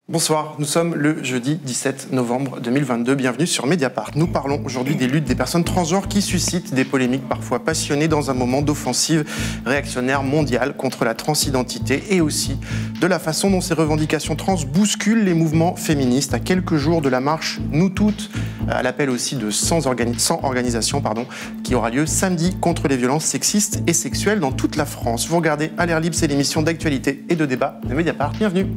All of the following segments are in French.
Bonsoir, nous sommes le jeudi 17 novembre 2022, bienvenue sur Mediapart. Nous parlons aujourd'hui des luttes des personnes transgenres qui suscitent des polémiques parfois passionnées dans un moment d'offensive réactionnaire mondiale contre la transidentité et aussi de la façon dont ces revendications trans bousculent les mouvements féministes à quelques jours de la marche Nous Toutes, à l'appel aussi de 100 organisations qui aura lieu samedi contre les violences sexistes et sexuelles dans toute la France. Vous regardez À l'air libre, c'est l'émission d'actualité et de débat de Mediapart. Bienvenue.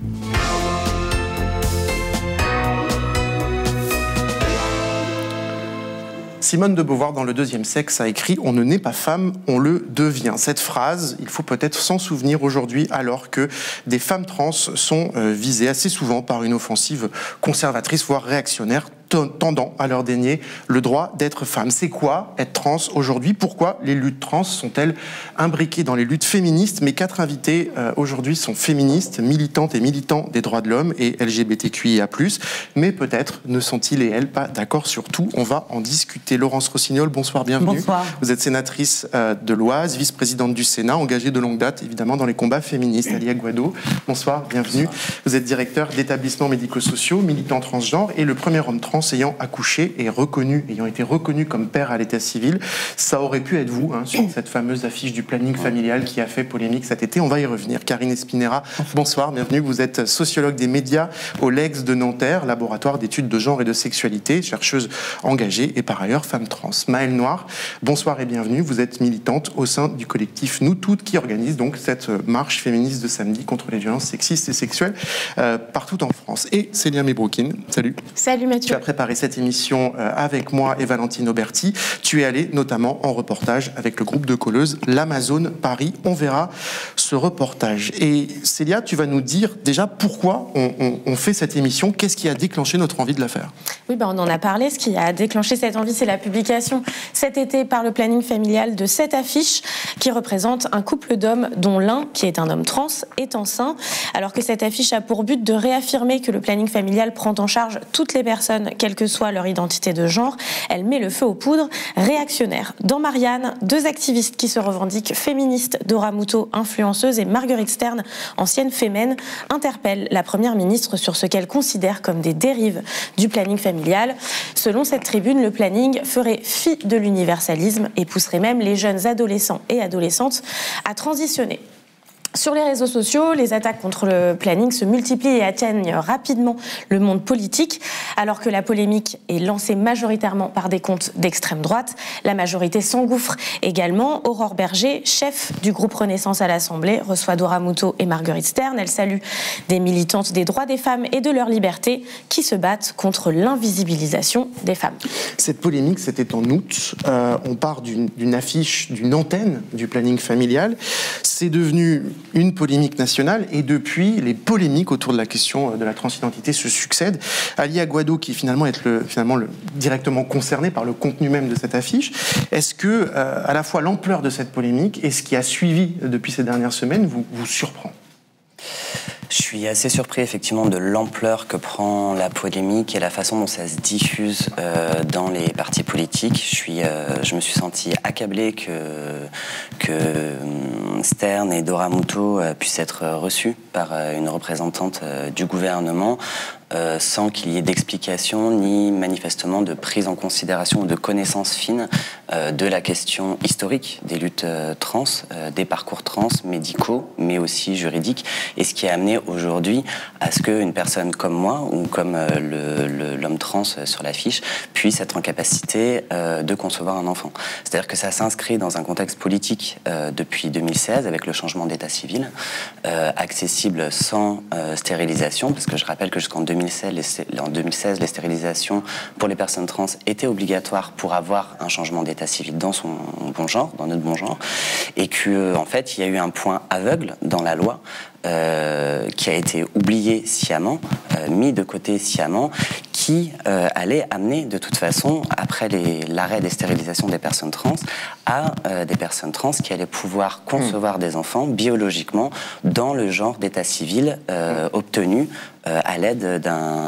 Simone de Beauvoir, dans Le Deuxième Sexe, a écrit « On ne naît pas femme, on le devient ». Cette phrase, il faut peut-être s'en souvenir aujourd'hui, alors que des femmes trans sont visées assez souvent par une offensive conservatrice, voire réactionnaire, tendant à leur dénier le droit d'être femme. C'est quoi être trans aujourd'hui? Pourquoi les luttes trans sont-elles imbriquées dans les luttes féministes? Mes quatre invités aujourd'hui sont féministes, militantes et militants des droits de l'homme et LGBTQIA+, mais peut-être ne sont-ils et elles pas d'accord sur tout. On va en discuter. Laurence Rossignol, bonsoir, bienvenue. Bonsoir. Vous êtes sénatrice de l'Oise, vice-présidente du Sénat, engagée de longue date évidemment dans les combats féministes. Alia Guado, bonsoir, bienvenue. Bonsoir. Vous êtes directeur d'établissements médico-sociaux, militant transgenre et le premier homme trans ayant accouché et ayant été reconnu comme père à l'état civil. Ça aurait pu être vous, sur cette fameuse affiche du planning familial qui a fait polémique cet été. On va y revenir. Karine Espinera, bonsoir, bienvenue. Vous êtes sociologue des médias au LEX de Nanterre, laboratoire d'études de genre et de sexualité, chercheuse engagée et par ailleurs femme trans. Maëlle Noir, bonsoir et bienvenue. Vous êtes militante au sein du collectif Nous Toutes qui organise donc cette marche féministe de samedi contre les violences sexistes et sexuelles partout en France. Et Célia Mebroukine, salut. Salut Mathieu. Tu as préparé cette émission avec moi et Valentine Auberti. Tu es allée notamment en reportage avec le groupe de colleuses l'Amazone Paris. On verra ce reportage. Et Célia, tu vas nous dire déjà pourquoi on fait cette émission. Qu'est-ce qui a déclenché notre envie de la faire? Oui, on en a parlé. Ce qui a déclenché cette envie, c'est la publication cet été par le planning familial de 7 affiches qui représentent un couple d'hommes dont l'un, qui est un homme trans, est enceint. Alors que cette affiche a pour but de réaffirmer que le planning familial prend en charge toutes les personnes, quelle que soit leur identité de genre, elle met le feu aux poudres réactionnaires. Dans Marianne, 2 activistes qui se revendiquent féministes, Dora Muto, influenceuse, et Marguerite Stern, ancienne fémène, interpellent la première ministre sur ce qu'elle considère comme des dérives du planning familial. Selon cette tribune, le planning ferait fi de l'universalisme et pousserait même les jeunes adolescents et adolescentes à transitionner. Sur les réseaux sociaux, les attaques contre le planning se multiplient et atteignent rapidement le monde politique. Alors que la polémique est lancée majoritairement par des comptes d'extrême droite, la majorité s'engouffre également. Aurore Berger, chef du groupe Renaissance à l'Assemblée, reçoit Dora Muto et Marguerite Stern. Elle salue des militantes des droits des femmes et de leur liberté qui se battent contre l'invisibilisation des femmes. Cette polémique, c'était en août. On part d'une affiche, d'une antenne du planning familial. C'est devenu une polémique nationale et depuis, les polémiques autour de la question de la transidentité se succèdent. Alia Guado, qui finalement est directement concerné par le contenu même de cette affiche, est-ce que à la fois l'ampleur de cette polémique et ce qui a suivi depuis ces dernières semaines vous surprend? Je suis assez surpris effectivement de l'ampleur que prend la polémique et la façon dont ça se diffuse dans les partis politiques. Je me suis senti accablé que Stern et Dora Muto puissent être reçus par une représentante du gouvernement sans qu'il y ait d'explication ni manifestement de prise en considération ou de connaissance fine de la question historique des luttes trans, des parcours trans médicaux mais aussi juridiques, et ce qui a amené aujourd'hui à ce qu'une personne comme moi ou comme l'homme trans sur l'affiche puisse être en capacité de concevoir un enfant. C'est-à-dire que ça s'inscrit dans un contexte politique depuis 2016 avec le changement d'état civil, accessible sans stérilisation, parce que je rappelle que jusqu'en 2016, les stérilisations pour les personnes trans étaient obligatoires pour avoir un changement d'état civil dans son bon genre, dans notre bon genre, et qu'en fait, il y a eu un point aveugle dans la loi qui a été oublié sciemment, mis de côté sciemment, qui allait amener de toute façon, après l'arrêt des stérilisations des personnes trans, à des personnes trans qui allaient pouvoir concevoir des enfants biologiquement dans le genre d'état civil obtenu à l'aide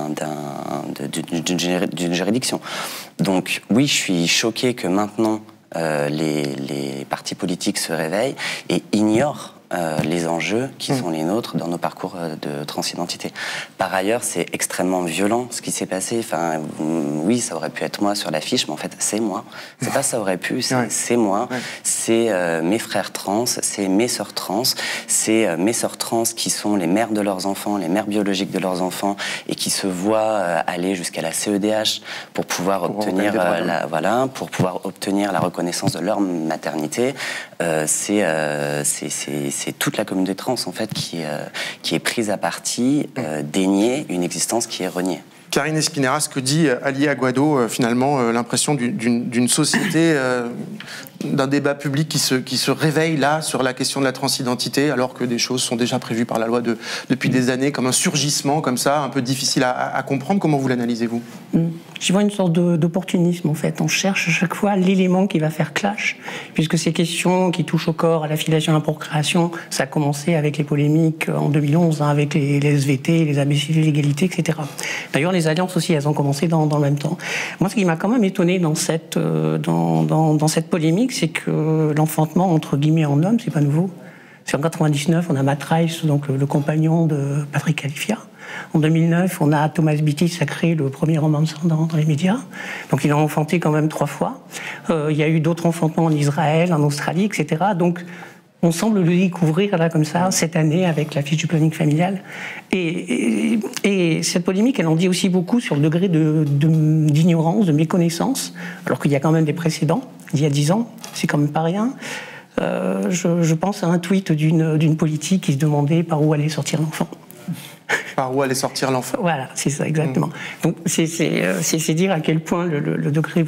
d'une juridiction. Donc oui, je suis choqué que maintenant les partis politiques se réveillent et ignorent les enjeux qui sont les nôtres dans nos parcours de transidentité. Par ailleurs, c'est extrêmement violent ce qui s'est passé. Enfin, oui, ça aurait pu être moi sur l'affiche, mais en fait, c'est moi. C'est pas ça aurait pu, c'est moi. C'est mes frères trans, c'est mes sœurs trans, c'est mes sœurs trans qui sont les mères de leurs enfants, les mères biologiques de leurs enfants, et qui se voient aller jusqu'à la CEDH pour pouvoir obtenir pour pouvoir obtenir la reconnaissance de leur maternité. C'est toute la communauté trans en fait qui est prise à partie, déniée, une existence qui est reniée. Karine Espinera, ce que dit Ali Aguado, finalement, l'impression d'une société, d'un débat public qui se réveille là sur la question de la transidentité, alors que des choses sont déjà prévues par la loi depuis des années, comme un surgissement, comme ça, un peu difficile à comprendre. Comment vous l'analysez-vous ? J'y vois une sorte d'opportunisme, en fait. On cherche à chaque fois l'élément qui va faire clash, puisque ces questions qui touchent au corps, à la filiation, à la procréation, ça a commencé avec les polémiques en 2011, avec les SVT, les ABC, l'égalité, etc. D'ailleurs, les alliances aussi, elles ont commencé dans le même temps. Moi, ce qui m'a quand même étonné dans cette polémique, c'est que l'enfantement, entre guillemets, en homme, c'est pas nouveau. C'est en 99, on a Matt Rice, donc le compagnon de Patrick Califia. En 2009, on a Thomas Bittis qui a créé le premier roman dans les médias. Donc il a enfanté quand même 3 fois. Il y a eu d'autres enfantements en Israël, en Australie, etc. Donc on semble le découvrir là comme ça cette année avec la fiche du planning familial. Et cette polémique, elle en dit aussi beaucoup sur le degré d'ignorance, de méconnaissance, alors qu'il y a quand même des précédents, il y a 10 ans, c'est quand même pas rien. Je pense à un tweet d'une politique qui se demandait par où allait sortir l'enfant. Par où allait sortir l'enfant. Voilà, c'est ça, exactement. Donc c'est dire à quel point le degré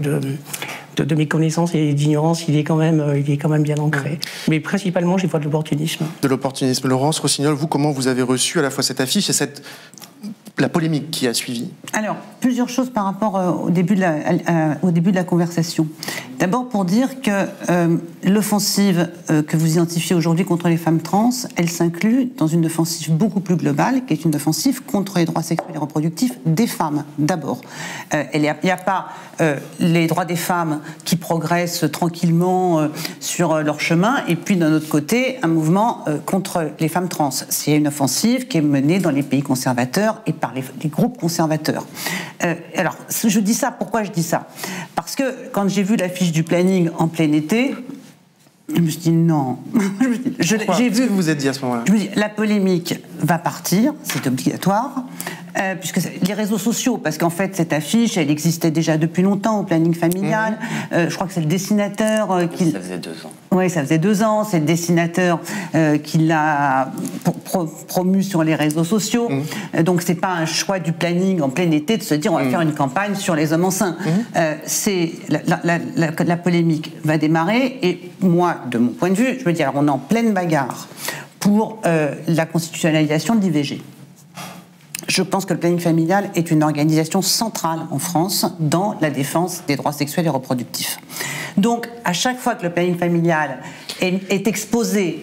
de méconnaissance et d'ignorance, il est quand même bien ancré. Mais principalement, j'y vois de l'opportunisme. De l'opportunisme. Laurence Rossignol, vous, comment vous avez reçu à la fois cette affiche et la polémique qui a suivi? Alors, plusieurs choses par rapport au début de la conversation. D'abord pour dire que l'offensive que vous identifiez aujourd'hui contre les femmes trans, elle s'inclut dans une offensive beaucoup plus globale, qui est une offensive contre les droits sexuels et reproductifs des femmes, d'abord. Il n'y a pas les droits des femmes qui progressent tranquillement sur leur chemin, et puis d'un autre côté, un mouvement contre les femmes trans. C'est une offensive qui est menée dans les pays conservateurs et par les groupes conservateurs. Alors, je dis ça, pourquoi je dis ça? Parce que quand j'ai vu l'affiche du planning en plein été, je me suis dit non. J'ai vu. Que vous êtes dit à ce moment-là? Je me dis la polémique va partir, c'est obligatoire. Puisque les réseaux sociaux, parce qu'en fait cette affiche, elle existait déjà depuis longtemps au planning familial. Je crois que c'est le dessinateur qui... Ça faisait 2 ans. Oui, ça faisait 2 ans. C'est le dessinateur qui l'a promu sur les réseaux sociaux. Donc c'est pas un choix du planning en plein été de se dire on va faire une campagne sur les hommes enceints. C'est la polémique va démarrer, et moi, de mon point de vue, je veux dire, on est en pleine bagarre pour la constitutionnalisation de l'IVG. Je pense que le planning familial est une organisation centrale en France dans la défense des droits sexuels et reproductifs. Donc, à chaque fois que le planning familial est exposé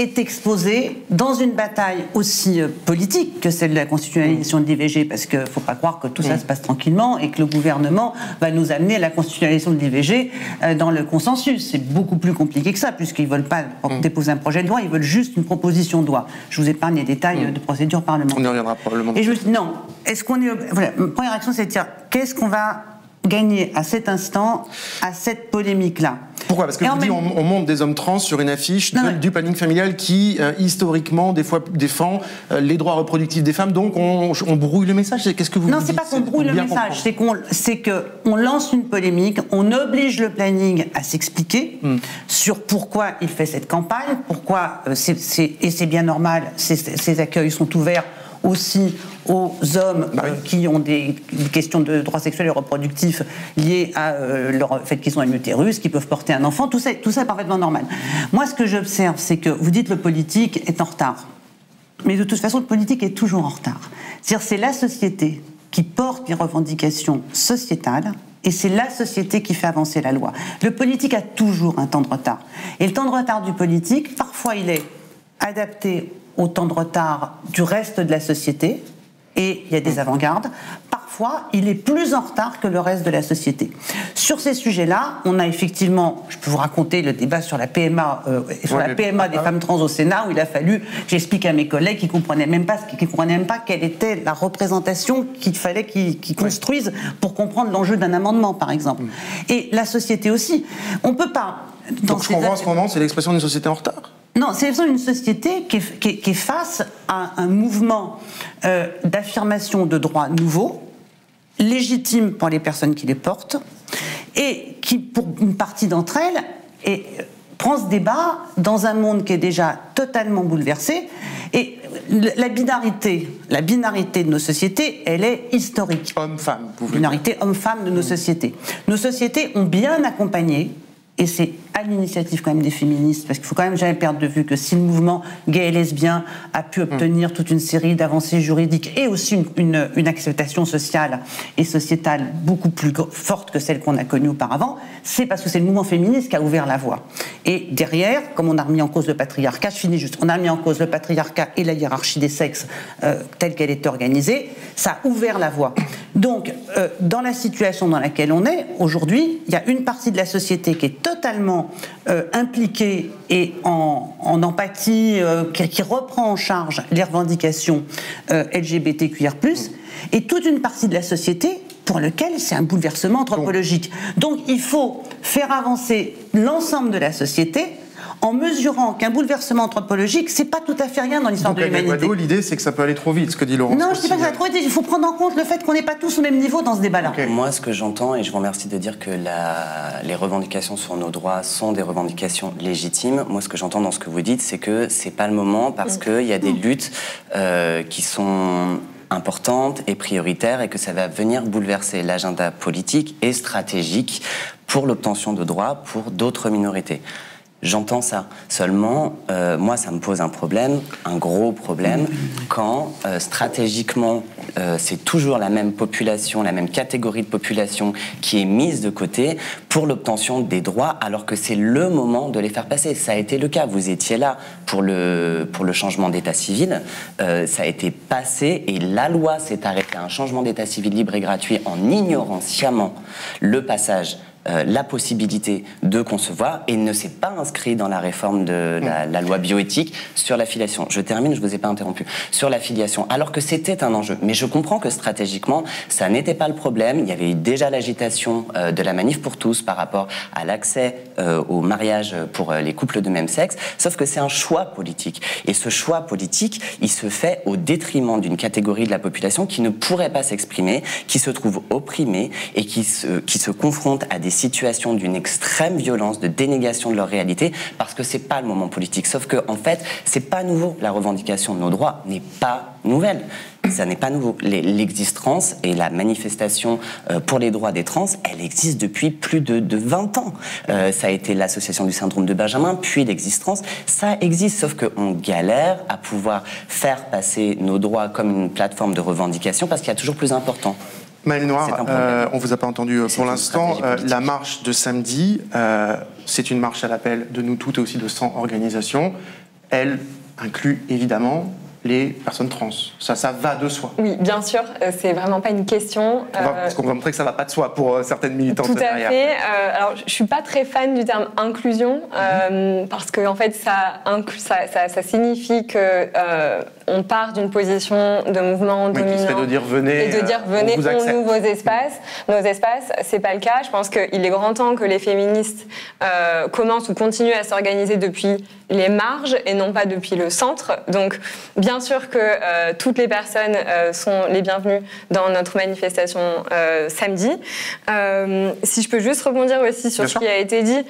dans une bataille aussi politique que celle de la constitutionnalisation de l'IVG, parce qu'il ne faut pas croire que tout ça se passe tranquillement et que le gouvernement va nous amener à la constitutionnalisation de l'IVG dans le consensus. C'est beaucoup plus compliqué que ça, puisqu'ils ne veulent pas déposer un projet de loi, ils veulent juste une proposition de loi. Je vous épargne les détails de procédure parlementaire. On y reviendra probablement. Et je me dis non, est-ce qu'on est... Voilà, ma première réaction, c'est de dire, qu'est-ce qu'on va gagner à cet instant, à cette polémique-là? Pourquoi? Parce que vous dites on monte des hommes trans sur une affiche du planning familial qui, historiquement, des fois défend les droits reproductifs des femmes, donc on brouille le message. Qu'est-ce que vous Non, dites? c'est pas qu'on brouille le message, c'est qu'on lance une polémique, on oblige le planning à s'expliquer sur pourquoi il fait cette campagne, pourquoi, et c'est bien normal, ces accueils sont ouverts aussi aux hommes qui ont des questions de droits sexuels et reproductifs liées à leur fait qu'ils ont un utérus, qu'ils peuvent porter un enfant, tout ça est parfaitement normal. Moi, ce que j'observe, c'est que vous dites le politique est en retard. Mais de toute façon, le politique est toujours en retard. C'est-à-dire, c'est la société qui porte les revendications sociétales, et c'est la société qui fait avancer la loi. Le politique a toujours un temps de retard. Et le temps de retard du politique, parfois, il est adapté au temps de retard du reste de la société, et il y a des avant-gardes. parfois, il est plus en retard que le reste de la société. Sur ces sujets-là, on a effectivement, je peux vous raconter le débat sur la PMA, des femmes trans au Sénat, où il a fallu que j'explique à mes collègues qui comprenaient même pas quelle était la représentation qu'il fallait qu'ils construisent pour comprendre l'enjeu d'un amendement, par exemple. Et la société aussi. On peut pas... Donc je comprends en ce moment, c'est l'expression d'une société en retard. Non, c'est l'expression d'une société qui est face à un mouvement d'affirmation de droits nouveaux, légitimes pour les personnes qui les portent, et qui, pour une partie d'entre elles, prend ce débat dans un monde qui est déjà totalement bouleversé. Et la binarité de nos sociétés, elle est historique. Homme-femme, vous voulez binarité homme-femme de nos sociétés. Nos sociétés ont bien accompagné, et c'est à l'initiative quand même des féministes, parce qu'il faut quand même jamais perdre de vue que si le mouvement gay et lesbien a pu obtenir toute une série d'avancées juridiques et aussi une acceptation sociale et sociétale beaucoup plus forte que celle qu'on a connue auparavant, c'est parce que c'est le mouvement féministe qui a ouvert la voie. Et derrière, comme on a remis en cause le patriarcat, on a remis en cause le patriarcat et la hiérarchie des sexes telle qu'elle est organisée, ça a ouvert la voie. Donc, dans la situation dans laquelle on est aujourd'hui, il y a une partie de la société qui est totalement impliquée et en empathie, qui reprend en charge les revendications LGBTQIR+, et toute une partie de la société pour laquelle c'est un bouleversement anthropologique. Donc il faut faire avancer l'ensemble de la société en mesurant qu'un bouleversement anthropologique, c'est pas tout à fait rien dans l'histoire de l'humanité. L'idée, c'est que ça peut aller trop vite, ce que dit Laurence. Non, je ne dis pas que ça va trop vite. Il faut prendre en compte le fait qu'on n'est pas tous au même niveau dans ce débat-là. Moi, ce que j'entends, et je vous remercie de dire que les revendications sur nos droits sont des revendications légitimes. Moi, ce que j'entends dans ce que vous dites, c'est que c'est pas le moment parce qu'il y a des luttes qui sont importantes et prioritaires et que ça va venir bouleverser l'agenda politique et stratégique pour l'obtention de droits pour d'autres minorités. J'entends ça. Seulement, moi, ça me pose un problème, un gros problème, quand stratégiquement, c'est toujours la même population, la même catégorie de population qui est mise de côté pour l'obtention des droits, alors que c'est le moment de les faire passer. Ça a été le cas. Vous étiez là pour le changement d'état civil. Ça a été passé et la loi s'est arrêtée à un changement d'état civil libre et gratuit en ignorant sciemment le passage la possibilité de concevoir et ne s'est pas inscrit dans la réforme de la loi bioéthique sur la filiation. Je termine, je ne vous ai pas interrompu. Sur la filiation, alors que c'était un enjeu. Mais je comprends que stratégiquement, ça n'était pas le problème. Il y avait eu déjà l'agitation de la Manif pour tous par rapport à l'accès au mariage pour les couples de même sexe. Sauf que c'est un choix politique. Et ce choix politique, il se fait au détriment d'une catégorie de la population qui ne pourrait pas s'exprimer, qui se trouve opprimée et qui se confronte à des situations d'une extrême violence, de dénégation de leur réalité, parce que c'est pas le moment politique. Sauf que, en fait, c'est pas nouveau. La revendication de nos droits n'est pas nouvelle. Ça n'est pas nouveau. L'existence et la manifestation pour les droits des trans, elle existe depuis plus de 20 ans. Ça a été l'association du syndrome de Benjamin, puis l'existence. Ça existe, sauf qu'on galère à pouvoir faire passer nos droits comme une plateforme de revendication, parce qu'il y a toujours plus important. Maëlle Noir, on ne vous a pas entendu pour l'instant. La marche de samedi, c'est une marche à l'appel de nous toutes et aussi de 100 organisations. Elle inclut évidemment les personnes trans. Ça va de soi. Oui, bien sûr, c'est vraiment pas une question. Parce qu'on va montrer que ça va pas de soi pour certaines militantes. Tout à fait. Alors, je suis pas très fan du terme inclusion parce que en fait, ça signifie que on part d'une position de mouvement dominant qui serait de dire venez, et de dire venez, on ouvre vos espaces. Nos espaces, c'est pas le cas. Je pense qu'il est grand temps que les féministes commencent ou continuent à s'organiser depuis les marges et non pas depuis le centre. Donc, bien sûr que toutes les personnes sont les bienvenues dans notre manifestation samedi. Si je peux juste rebondir aussi sur ce qui a été dit,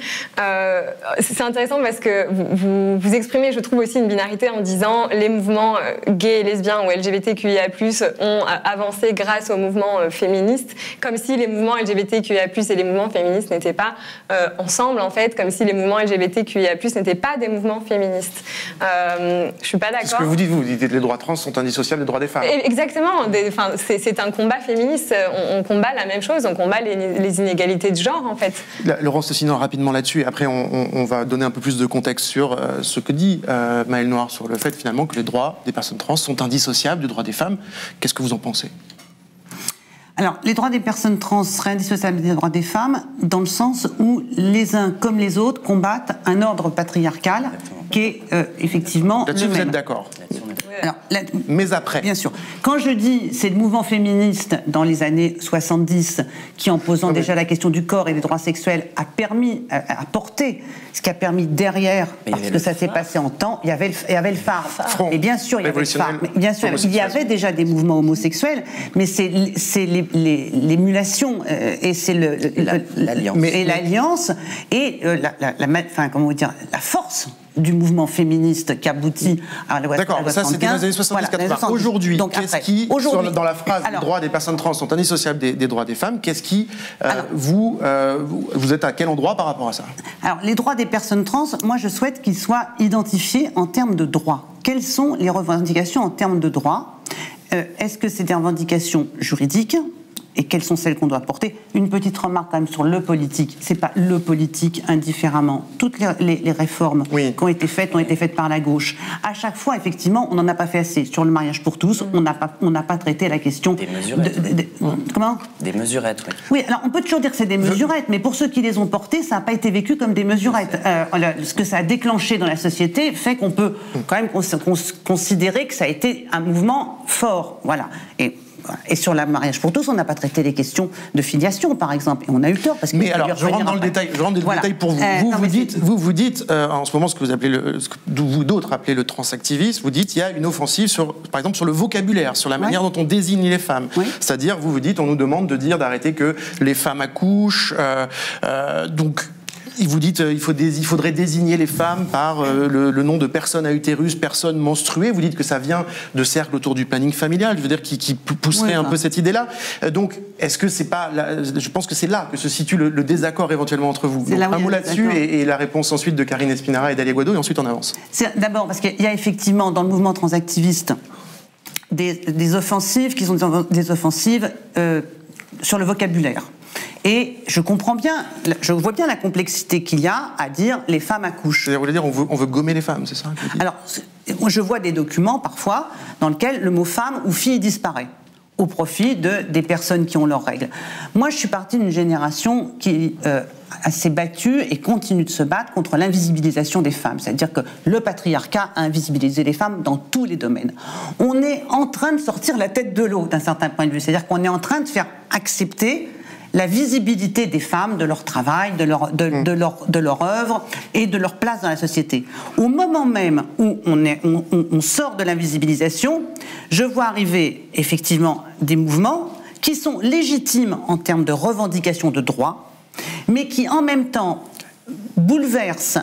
c'est intéressant parce que vous exprimez, je trouve, aussi une binarité en disant les mouvements gays, lesbiens ou LGBTQIA+, ont avancé grâce au mouvement féministe, comme si les mouvements LGBTQIA+, et les mouvements féministes n'étaient pas ensemble, en fait, comme si les mouvements LGBTQIA+, n'étaient pas des mouvements féministes. Je suis pas d'accord. C'est ce que vous dites que les droits trans sont indissociables des droits des femmes. Exactement. C'est un combat féministe. On combat la même chose. On combat les inégalités de genre, en fait. Laurence Lessino, rapidement là-dessus. Et après, on va donner un peu plus de contexte sur ce que dit Maëlle Noir sur le fait, finalement, que les droits des personnes trans sont indissociables du droit des femmes. Qu'est-ce que vous en pensez ? Alors, les droits des personnes trans seraient indissociables des droits des femmes, dans le sens où les uns comme les autres combattent un ordre patriarcal qui est effectivement là-dessus, le même. vous êtes d'accord? Alors, mais après. Bien sûr. Quand je dis c'est le mouvement féministe dans les années 70 qui, en posant déjà la question du corps et des droits sexuels, a permis, a porté ce qui a permis derrière, parce que ça s'est passé en temps, il y avait le phare. Et bien sûr, il y avait le phare. Bien sûr, il y avait déjà des mouvements homosexuels, mais c'est l'émulation et c'est l'alliance et la force du mouvement féministe qui aboutit à la loi 75. D'accord, ça c'était dans les années 70-80. Voilà, aujourd'hui, qu'est-ce qui, dans la phrase « les droits des personnes trans sont indissociables des droits des femmes », qu'est-ce qui, vous êtes à quel endroit par rapport à ça? Alors, les droits des personnes trans, moi je souhaite qu'ils soient identifiés en termes de droits. Quelles sont les revendications en termes de droits? Est-ce que c'est des revendications juridiques? Et quelles sont celles qu'on doit porter? Une petite remarque quand même sur le politique. C'est pas le politique indifféremment. Toutes les réformes qui ont été faites par la gauche. À chaque fois, effectivement, on n'en a pas fait assez. Sur le mariage pour tous, on n'a pas traité la question des mesurettes. Comment? Des mesurettes, oui. Oui, alors on peut toujours dire que c'est des mesurettes, mais pour ceux qui les ont portées, ça n'a pas été vécu comme des mesurettes. Ce que ça a déclenché dans la société fait qu'on peut quand même considérer que ça a été un mouvement fort. Voilà. Et sur le mariage pour tous, on n'a pas traité les questions de filiation, par exemple. Et on a eu tort parce que. Mais alors, je rentre dans le détail pour vous. Vous dites en ce moment ce que vous appelez vous d'autres appelez le transactivisme. Vous dites il y a une offensive par exemple sur le vocabulaire, sur la manière dont on désigne les femmes. C'est-à-dire, vous dites, on nous demande d'arrêter que les femmes accouchent. Donc. Vous dites il faudrait désigner les femmes par le nom de personnes à utérus, personnes menstruées. Vous dites que ça vient de cercles autour du planning familial, je veux dire, qui pousserait un peu cette idée-là. Donc, est-ce que c'est pas je pense que c'est là que se situe le désaccord éventuellement entre vous. Donc, un mot là-dessus et la réponse ensuise de Karine Espinara et d'Alia Guado, et ensuite on avance. D'abord parce qu'il y a effectivement dans le mouvement transactiviste des offensives qui sont des offensives sur le vocabulaire. Et je vois bien la complexité qu'il y a à dire les femmes accouchent. Vous voulez dire on veut gommer les femmes, c'est ça? Alors, je vois des documents parfois dans lesquels le mot femme ou fille disparaît au profit des personnes qui ont leurs règles. Moi, je suis partie d'une génération qui s'est battue et continue de se battre contre l'invisibilisation des femmes. C'est-à-dire que le patriarcat a invisibilisé les femmes dans tous les domaines. On est en train de sortir la tête de l'eau d'un certain point de vue. C'est-à-dire qu'on est en train de faire accepter la visibilité des femmes, de leur travail, de leur œuvre et de leur place dans la société. Au moment même où on sort de l'invisibilisation, je vois arriver effectivement des mouvements qui sont légitimes en termes de revendication de droits, mais qui en même temps bouleverse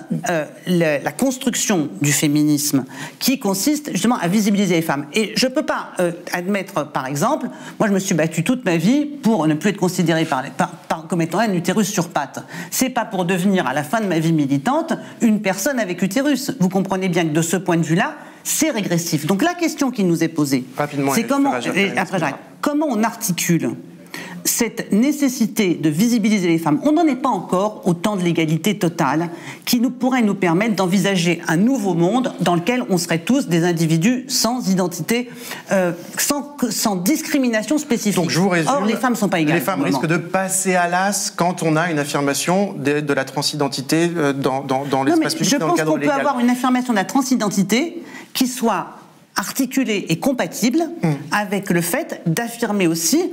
la construction du féminisme qui consiste justement à visibiliser les femmes. Et je ne peux pas admettre, par exemple, moi je me suis battue toute ma vie pour ne plus être considérée comme étant un utérus sur pattes. C'est pas pour devenir à la fin de ma vie militante une personne avec utérus. Vous comprenez bien que de ce point de vue-là, c'est régressif. Donc la question qui nous est posée, c'est comment on articule cette nécessité de visibiliser les femmes. On n'en est pas encore au temps de l'égalité totale qui pourrait nous permettre d'envisager un nouveau monde dans lequel on serait tous des individus sans identité, sans discrimination spécifique. Donc je vous résume, or, les femmes ne sont pas égales. Les femmes risquent de passer à l'as quand on a une affirmation de la transidentité dans l'espace public, dans le cadre légal. Je pense qu'on peut avoir une affirmation de la transidentité qui soit articulée et compatible avec le fait d'affirmer aussi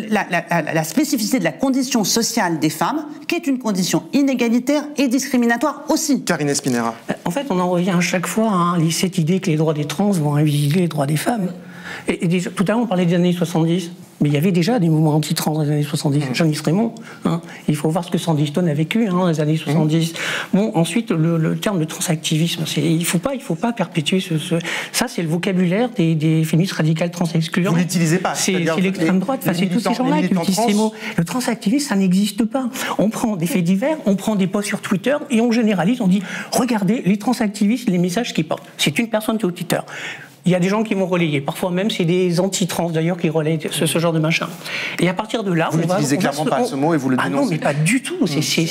la spécificité de la condition sociale des femmes, qui est une condition inégalitaire et discriminatoire aussi. Karine Espinara. En fait, on en revient à chaque fois à cette idée que les droits des trans vont invisibiliser les droits des femmes. Et déjà, tout à l'heure, on parlait des années 70, mais il y avait déjà des mouvements anti-trans dans les années 70. Jean-Yves Rémond, il faut voir ce que Sandy Stone a vécu dans les années 70. Bon, ensuite, le terme de transactivisme, il faut pas perpétuer ça, c'est le vocabulaire des féministes radicales trans-excluants. Vous l'utilisez pas. C'est l'extrême droite, c'est tous ces gens-là qui utilisent ces mots. Le transactivisme, ça n'existe pas. On prend des faits divers, on prend des posts sur Twitter et on généralise, on dit, regardez, les transactivistes, les messages qu'ils portent. C'est une personne qui est au Twitter. Il y a des gens qui vont relayer. Parfois même, c'est des anti-trans d'ailleurs qui relayent ce genre de machin. Et à partir de là, vous n'utilisez clairement pas ce mot et vous le dénoncez. Ah non, mais pas du tout.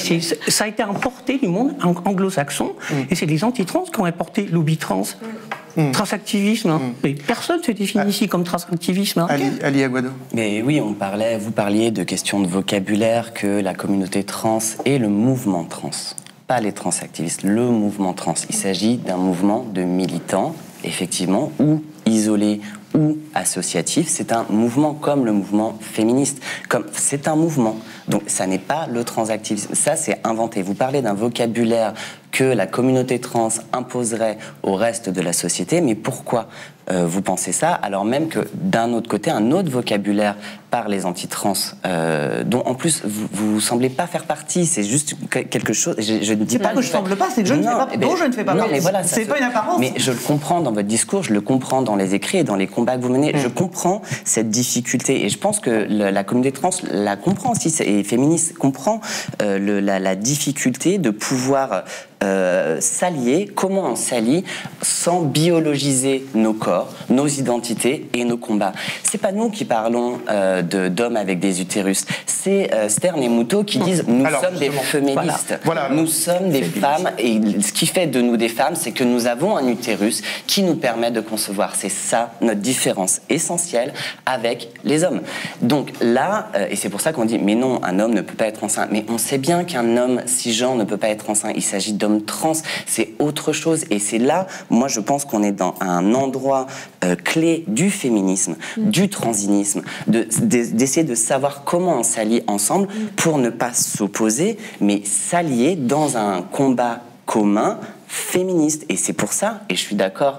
Ça a été importé du monde anglo-saxon et c'est les anti-trans qui ont importé l'obi-trans. Transactivisme, mais personne ne se définit ici comme transactivisme. Ali Aguado. Mais oui, vous parliez de questions de vocabulaire, que la communauté trans et le mouvement trans, pas les transactivistes, le mouvement trans. Il s'agit d'un mouvement de militants, effectivement, ou isolés ou associatif. C'est un mouvement comme le mouvement féministe. C'est un mouvement. Donc ça n'est pas le transactivisme. Ça, c'est inventé. Vous parlez d'un vocabulaire que la communauté trans imposerait au reste de la société, mais pourquoi vous pensez ça, alors même que d'un autre côté, un autre vocabulaire par les anti-trans, dont en plus vous semblez pas faire partie, c'est juste quelque chose. Je ne dis pas que je semble pas, c'est que je ne fais pas. Dont je ne fais pas partie. Voilà, c'est pas une apparence. Mais je le comprends dans votre discours, je le comprends dans les écrits et dans les combats que vous menez. Je comprends cette difficulté et je pense que la communauté trans la comprend aussi, et féministe comprend la difficulté de pouvoir s'allier. Comment on s'allie sans biologiser nos corps, nos identités et nos combats. C'est pas nous qui parlons d'hommes avec des utérus. C'est Stern et Moutot qui disent nous sommes des féministes. Voilà. Nous sommes des femmes et ce qui fait de nous des femmes, c'est que nous avons un utérus qui nous permet de concevoir. C'est ça notre différence essentielle avec les hommes. Donc là, et c'est pour ça qu'on dit mais non, un homme ne peut pas être enceint. Mais on sait bien qu'un homme cisgenre ne peut pas être enceint. Il s'agit d'hommes trans, c'est autre chose. Et c'est là, moi je pense qu'on est dans un endroit clé du féminisme, du transinisme, d'essayer de savoir comment on s'allie ensemble pour ne pas s'opposer, mais s'allier dans un combat commun féministe. Et c'est pour ça, et je suis d'accord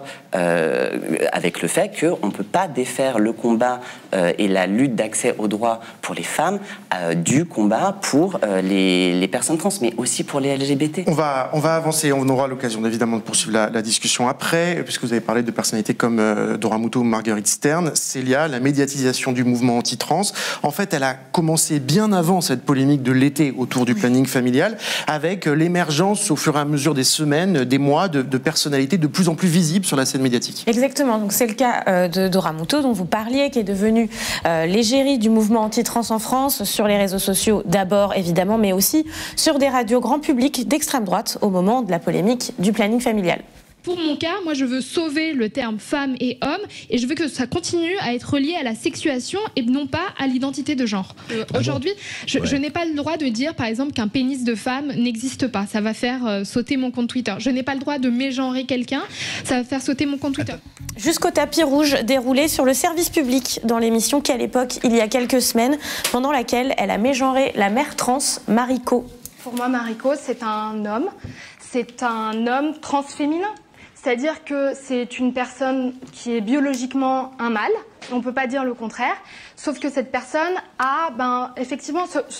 avec le fait qu'on ne peut pas défaire le combat et la lutte d'accès aux droits pour les femmes du combat pour les personnes trans, mais aussi pour les LGBT. On va avancer, on aura l'occasion évidemment de poursuivre la discussion après, puisque vous avez parlé de personnalités comme Dora Moutot ou Marguerite Stern. Célia, la médiatisation du mouvement anti-trans, en fait, elle a commencé bien avant cette polémique de l'été autour du planning familial, avec l'émergence au fur et à mesure des semaines, des mois, de personnalités de plus en plus visibles sur la scène médiatique. Exactement, donc c'est le cas de Dora Moutot dont vous parliez, qui est devenue l'égérie du mouvement anti-trans en France, sur les réseaux sociaux d'abord évidemment, mais aussi sur des radios grand public d'extrême droite au moment de la polémique du planning familial. Pour mon cas, moi je veux sauver le terme femme et homme et je veux que ça continue à être relié à la sexuation et non pas à l'identité de genre. Aujourd'hui, je n'ai pas le droit de dire par exemple qu'un pénis de femme n'existe pas. Ça va faire sauter mon compte Twitter. Je n'ai pas le droit de mégenrer quelqu'un. Ça va faire sauter mon compte Twitter. Jusqu'au tapis rouge déroulé sur le service public dans l'émission Quelle époque, il y a quelques semaines, pendant laquelle elle a mégenré la mère trans Mariko. Pour moi, Mariko, c'est un homme. C'est un homme transféminin. C'est-à-dire que c'est une personne qui est biologiquement un mâle, on ne peut pas dire le contraire, sauf que cette personne a, effectivement,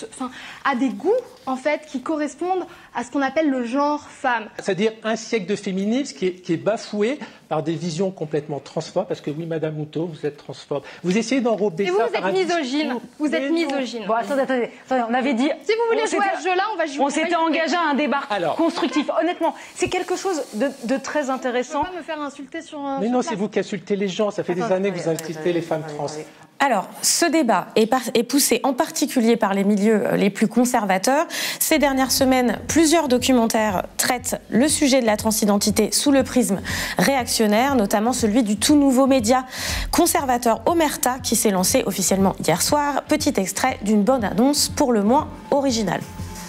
a des goûts en fait, qui correspondent à ce qu'on appelle le genre femme. C'est-à-dire un siècle de féminisme qui est bafoué par des visions complètement transphobes, parce que oui, Madame Moutot, vous êtes transphobe. Vous essayez d'enrober ça par un discours. Et vous êtes misogyne. Vous êtes misogyne. Bon, attendez, on avait dit... Si vous voulez jouer à ce jeu-là, on va jouer. On s'était engagé à un débat constructif. Honnêtement, c'est quelque chose de très intéressant. Vous ne pouvez pas me faire insulter sur... Mais non, c'est vous qui insultez les gens. Ça fait des années que vous insultez les femmes trans. Alors, ce débat est poussé en particulier par les milieux les plus conservateurs. Ces dernières semaines, plusieurs documentaires traitent le sujet de la transidentité sous le prisme réactionnaire, notamment celui du tout nouveau média conservateur Omerta qui s'est lancé officiellement hier soir. Petit extrait d'une bonne annonce pour le moins originale.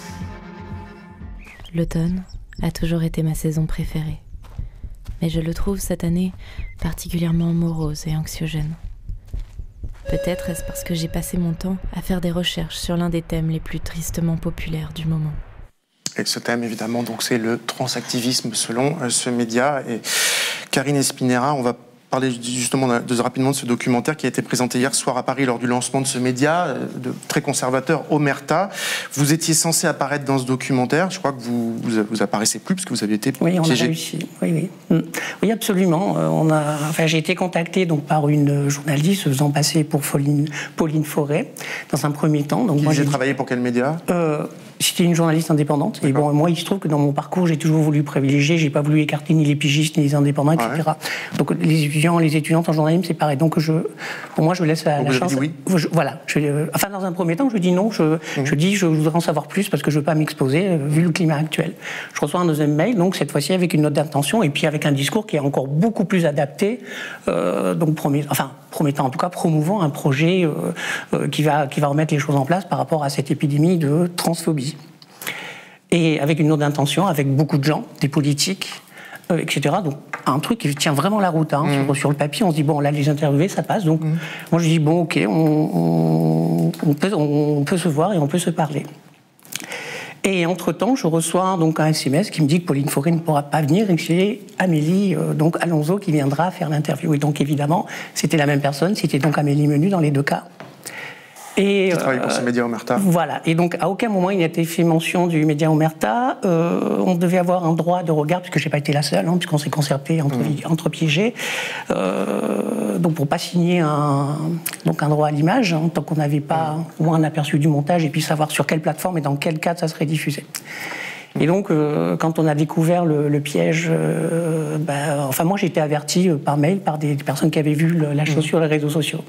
L'automne a toujours été ma saison préférée. Mais je le trouve cette année particulièrement morose et anxiogène. Peut-être est-ce parce que j'ai passé mon temps à faire des recherches sur l'un des thèmes les plus tristement populaires du moment. Et ce thème, évidemment, donc c'est le transactivisme selon ce média. Et Karine Espinera, on va parler justement rapidement de ce documentaire qui a été présenté hier soir à Paris lors du lancement de ce média très conservateur, Omerta. Vous étiez censé apparaître dans ce documentaire. Je crois que vous apparaissez plus parce que vous avez été piégé. Oui, on a réussi. Oui, absolument. J'ai été contacté donc par une journaliste se faisant passer pour Pauline Forêt dans un premier temps. Donc J'ai travaillé pour quel média ? c'était une journaliste indépendante. Et bon, moi, il se trouve que dans mon parcours, j'ai toujours voulu privilégier, j'ai pas voulu écarter ni les pigistes, ni les indépendants, etc. Ouais. Donc, les étudiantes en journalisme, c'est pareil. Donc, pour moi, je laisse la chance. Oui. Voilà. Enfin, dans un premier temps, je dis non. Je dis, je voudrais en savoir plus parce que je veux pas m'exposer, vu le climat actuel. Je reçois un deuxième mail, donc, cette fois-ci, avec une note d'intention et puis avec un discours qui est encore beaucoup plus adapté, donc, promettant, en tout cas, promouvant un projet qui va remettre les choses en place par rapport à cette épidémie de transphobie. Et avec une note d'intention, avec beaucoup de gens, des politiques, etc. Donc, un truc qui tient vraiment la route. Sur le papier, on se dit, bon, là, les interviewer, ça passe. Donc, moi, je dis, bon, OK, on peut se voir et on peut se parler. Et entre-temps, je reçois donc un SMS qui me dit que Pauline Fauré ne pourra pas venir et que c'est Amélie donc Alonso qui viendra faire l'interview. Et donc, évidemment, c'était la même personne, c'était donc Amélie Menu dans les deux cas. Qui travaille pour ce Média Omerta. Voilà. Et donc, à aucun moment, il n'a été fait mention du Média Omerta. On devait avoir un droit de regard, puisque je n'ai pas été la seule, puisqu'on s'est concerté entre piégés. Donc, pour ne pas signer un droit à l'image, tant qu'on n'avait pas au moins un aperçu du montage et puis savoir sur quelle plateforme et dans quel cadre ça serait diffusé. Et donc, quand on a découvert le piège, moi, j'ai été avertie par mail par des personnes qui avaient vu la chose sur les réseaux sociaux.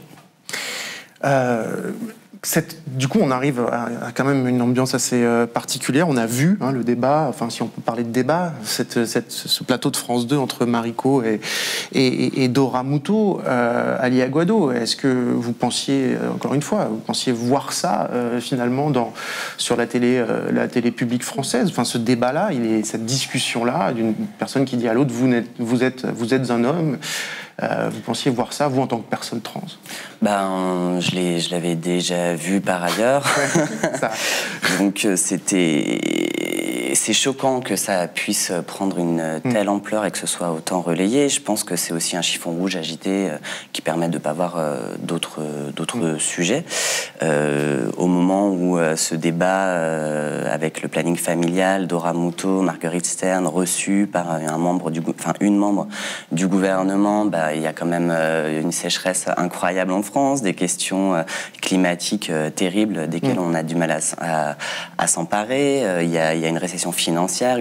Du coup, on arrive à quand même une ambiance assez particulière. On a vu le débat, enfin, si on peut parler de débat, ce plateau de France 2 entre Mariko et Dora Muto, Ali Aguado. Est-ce que vous pensiez, encore une fois, voir ça finalement sur la télé publique française? Enfin, ce débat-là, cette discussion-là, d'une personne qui dit à l'autre, vous êtes un homme. Vous pensiez voir ça, vous, en tant que personne trans? Je l'avais déjà vu par ailleurs. Donc, c'est choquant que ça puisse prendre une telle ampleur et que ce soit autant relayé. Je pense que c'est aussi un chiffon rouge agité qui permet de ne pas voir d'autres sujets. Au moment où ce débat avec le planning familial, Dora Muto, Marguerite Stern, reçue par une membre du gouvernement, il y a quand même une sécheresse incroyable en France, des questions climatiques terribles desquelles on a du mal à s'emparer. Il y a une récession financière.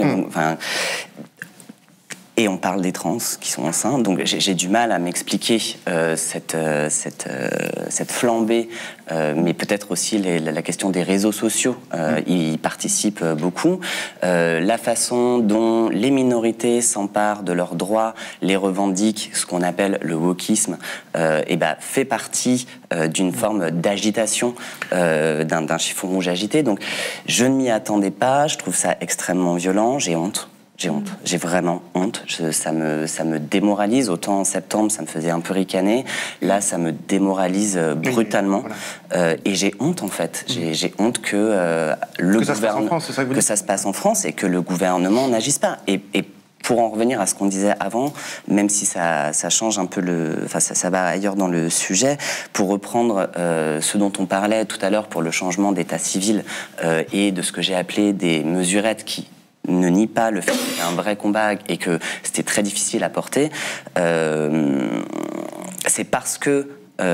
Et on parle des trans qui sont enceintes, donc j'ai du mal à m'expliquer cette flambée, mais peut-être aussi la question des réseaux sociaux y participent beaucoup. La façon dont les minorités s'emparent de leurs droits, les revendiquent, ce qu'on appelle le wokisme, fait partie d'une forme d'agitation, d'un chiffon rouge agité. Donc je ne m'y attendais pas, je trouve ça extrêmement violent, j'ai honte. J'ai vraiment honte. Ça me démoralise. Autant en septembre, ça me faisait un peu ricaner. Là, ça me démoralise brutalement. Et j'ai honte, en fait. J'ai honte que ça se passe en France et que le gouvernement n'agisse pas. Et pour en revenir à ce qu'on disait avant, même si ça change un peu ça va ailleurs dans le sujet, pour reprendre ce dont on parlait tout à l'heure pour le changement d'état civil et de ce que j'ai appelé des mesurettes qui ne nie pas le fait qu'il y a un vrai combat et que c'était très difficile à porter, c'est parce que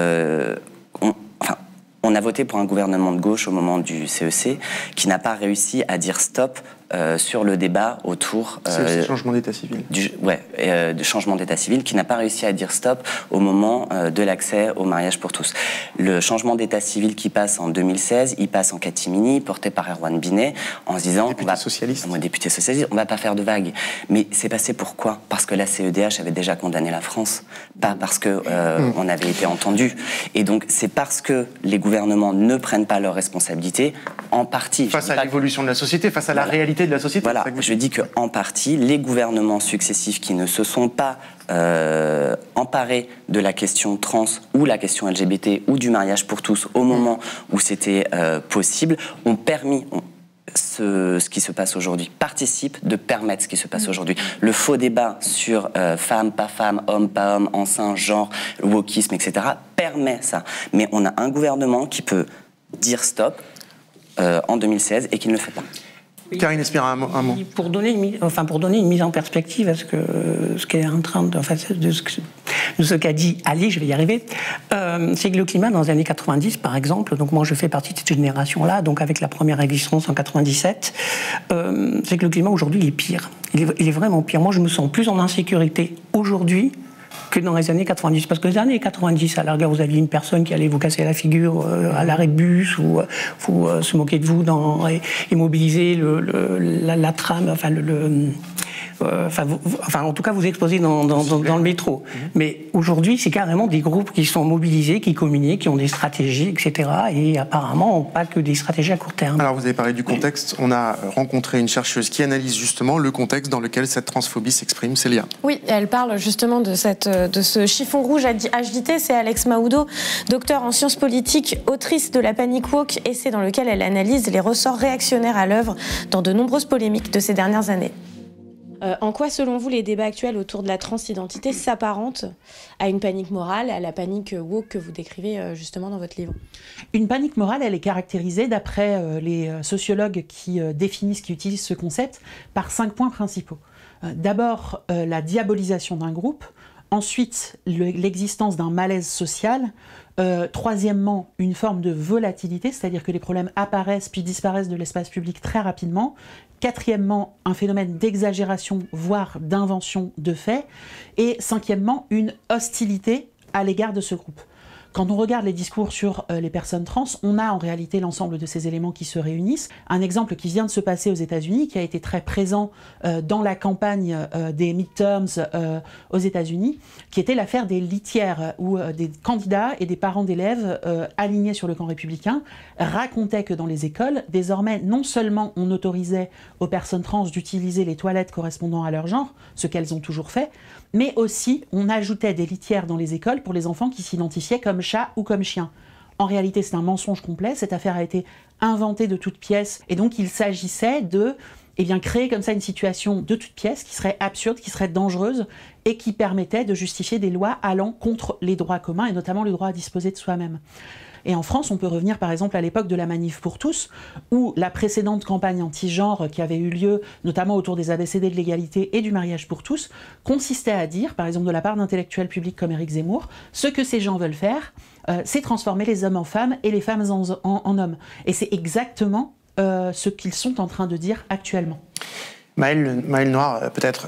on a voté pour un gouvernement de gauche au moment du CEC qui n'a pas réussi à dire stop sur le débat autour du changement d'état civil. Du changement d'état civil, qui n'a pas réussi à dire stop au moment de l'accès au mariage pour tous. Le changement d'état civil qui passe en 2016, il passe en catimini, porté par Erwan Binet, en se disant... Député socialiste. Député socialiste, on ne va pas faire de vagues. Mais c'est passé pourquoi? Parce que la CEDH avait déjà condamné la France, pas parce que on avait été entendu. Et donc, c'est parce que les gouvernements ne prennent pas leurs responsabilités, en partie... Face à l'évolution de la société, face à la réalité de la société. Voilà, je dis qu'en partie, les gouvernements successifs qui ne se sont pas emparés de la question trans ou la question LGBT ou du mariage pour tous au moment où c'était possible, ont permis... Ce qui se passe aujourd'hui participe de permettre ce qui se passe aujourd'hui. Le faux débat sur femme, pas femme, homme, pas homme, enceinte, genre, wokisme, etc. permet ça. Mais on a un gouvernement qui peut dire stop en 2016 et qui ne le fait pas. Karine Espira, un mot. Pour donner une mise en perspective à ce qu'est en train de ce qu'a dit Ali, je vais y arriver, c'est que le climat dans les années 90, par exemple, donc moi je fais partie de cette génération-là, donc avec la première existence en 97, c'est que le climat aujourd'hui il est pire. Il est vraiment pire. Moi je me sens plus en insécurité aujourd'hui que dans les années 90. Parce que les années 90, à la rigueur, vous aviez une personne qui allait vous casser la figure à l'arrêt de bus ou se moquer de vous et mobiliser la trame, en tout cas vous exposer dans le métro. Mais aujourd'hui, c'est carrément des groupes qui sont mobilisés, qui communiquent, qui ont des stratégies, etc. Et apparemment, pas que des stratégies à court terme. Alors, vous avez parlé du contexte. On a rencontré une chercheuse qui analyse justement le contexte dans lequel cette transphobie s'exprime. Célia. Oui, elle parle justement de ce chiffon rouge agité. C'est Alex Mahoudeau, docteur en sciences politiques, autrice de La Panic Woke, essai dans lequel elle analyse les ressorts réactionnaires à l'œuvre dans de nombreuses polémiques de ces dernières années. En quoi, selon vous, les débats actuels autour de la transidentité s'apparentent à une panique morale, à la panique woke que vous décrivez justement dans votre livre? Une panique morale, elle est caractérisée, d'après les sociologues qui définissent, qui utilisent ce concept, par 5 points principaux. D'abord, la diabolisation d'un groupe. Ensuite, l'existence d'un malaise social. Troisièmement, une forme de volatilité, c'est-à-dire que les problèmes apparaissent puis disparaissent de l'espace public très rapidement. Quatrièmement, un phénomène d'exagération, voire d'invention de faits. Et cinquièmement, une hostilité à l'égard de ce groupe. Quand on regarde les discours sur les personnes trans, on a en réalité l'ensemble de ces éléments qui se réunissent. Un exemple qui vient de se passer aux États-Unis, qui a été très présent dans la campagne des midterms aux États-Unis, qui était l'affaire des litières, où des candidats et des parents d'élèves alignés sur le camp républicain racontaient que dans les écoles, désormais, non seulement on autorisait aux personnes trans d'utiliser les toilettes correspondant à leur genre, ce qu'elles ont toujours fait, mais aussi on ajoutait des litières dans les écoles pour les enfants qui s'identifiaient comme chat ou comme chien. En réalité, c'est un mensonge complet. Cette affaire a été inventée de toutes pièces. Et donc, il s'agissait de créer comme ça une situation de toutes pièces qui serait absurde, qui serait dangereuse et qui permettait de justifier des lois allant contre les droits communs et notamment le droit à disposer de soi-même. Et en France, on peut revenir par exemple à l'époque de la Manif pour tous, où la précédente campagne anti-genre qui avait eu lieu, notamment autour des ABCD de l'égalité et du mariage pour tous, consistait à dire, par exemple de la part d'intellectuels publics comme Éric Zemmour, ce que ces gens veulent faire, c'est transformer les hommes en femmes et les femmes en hommes. Et c'est exactement ce qu'ils sont en train de dire actuellement. Maëlle Noir, peut-être,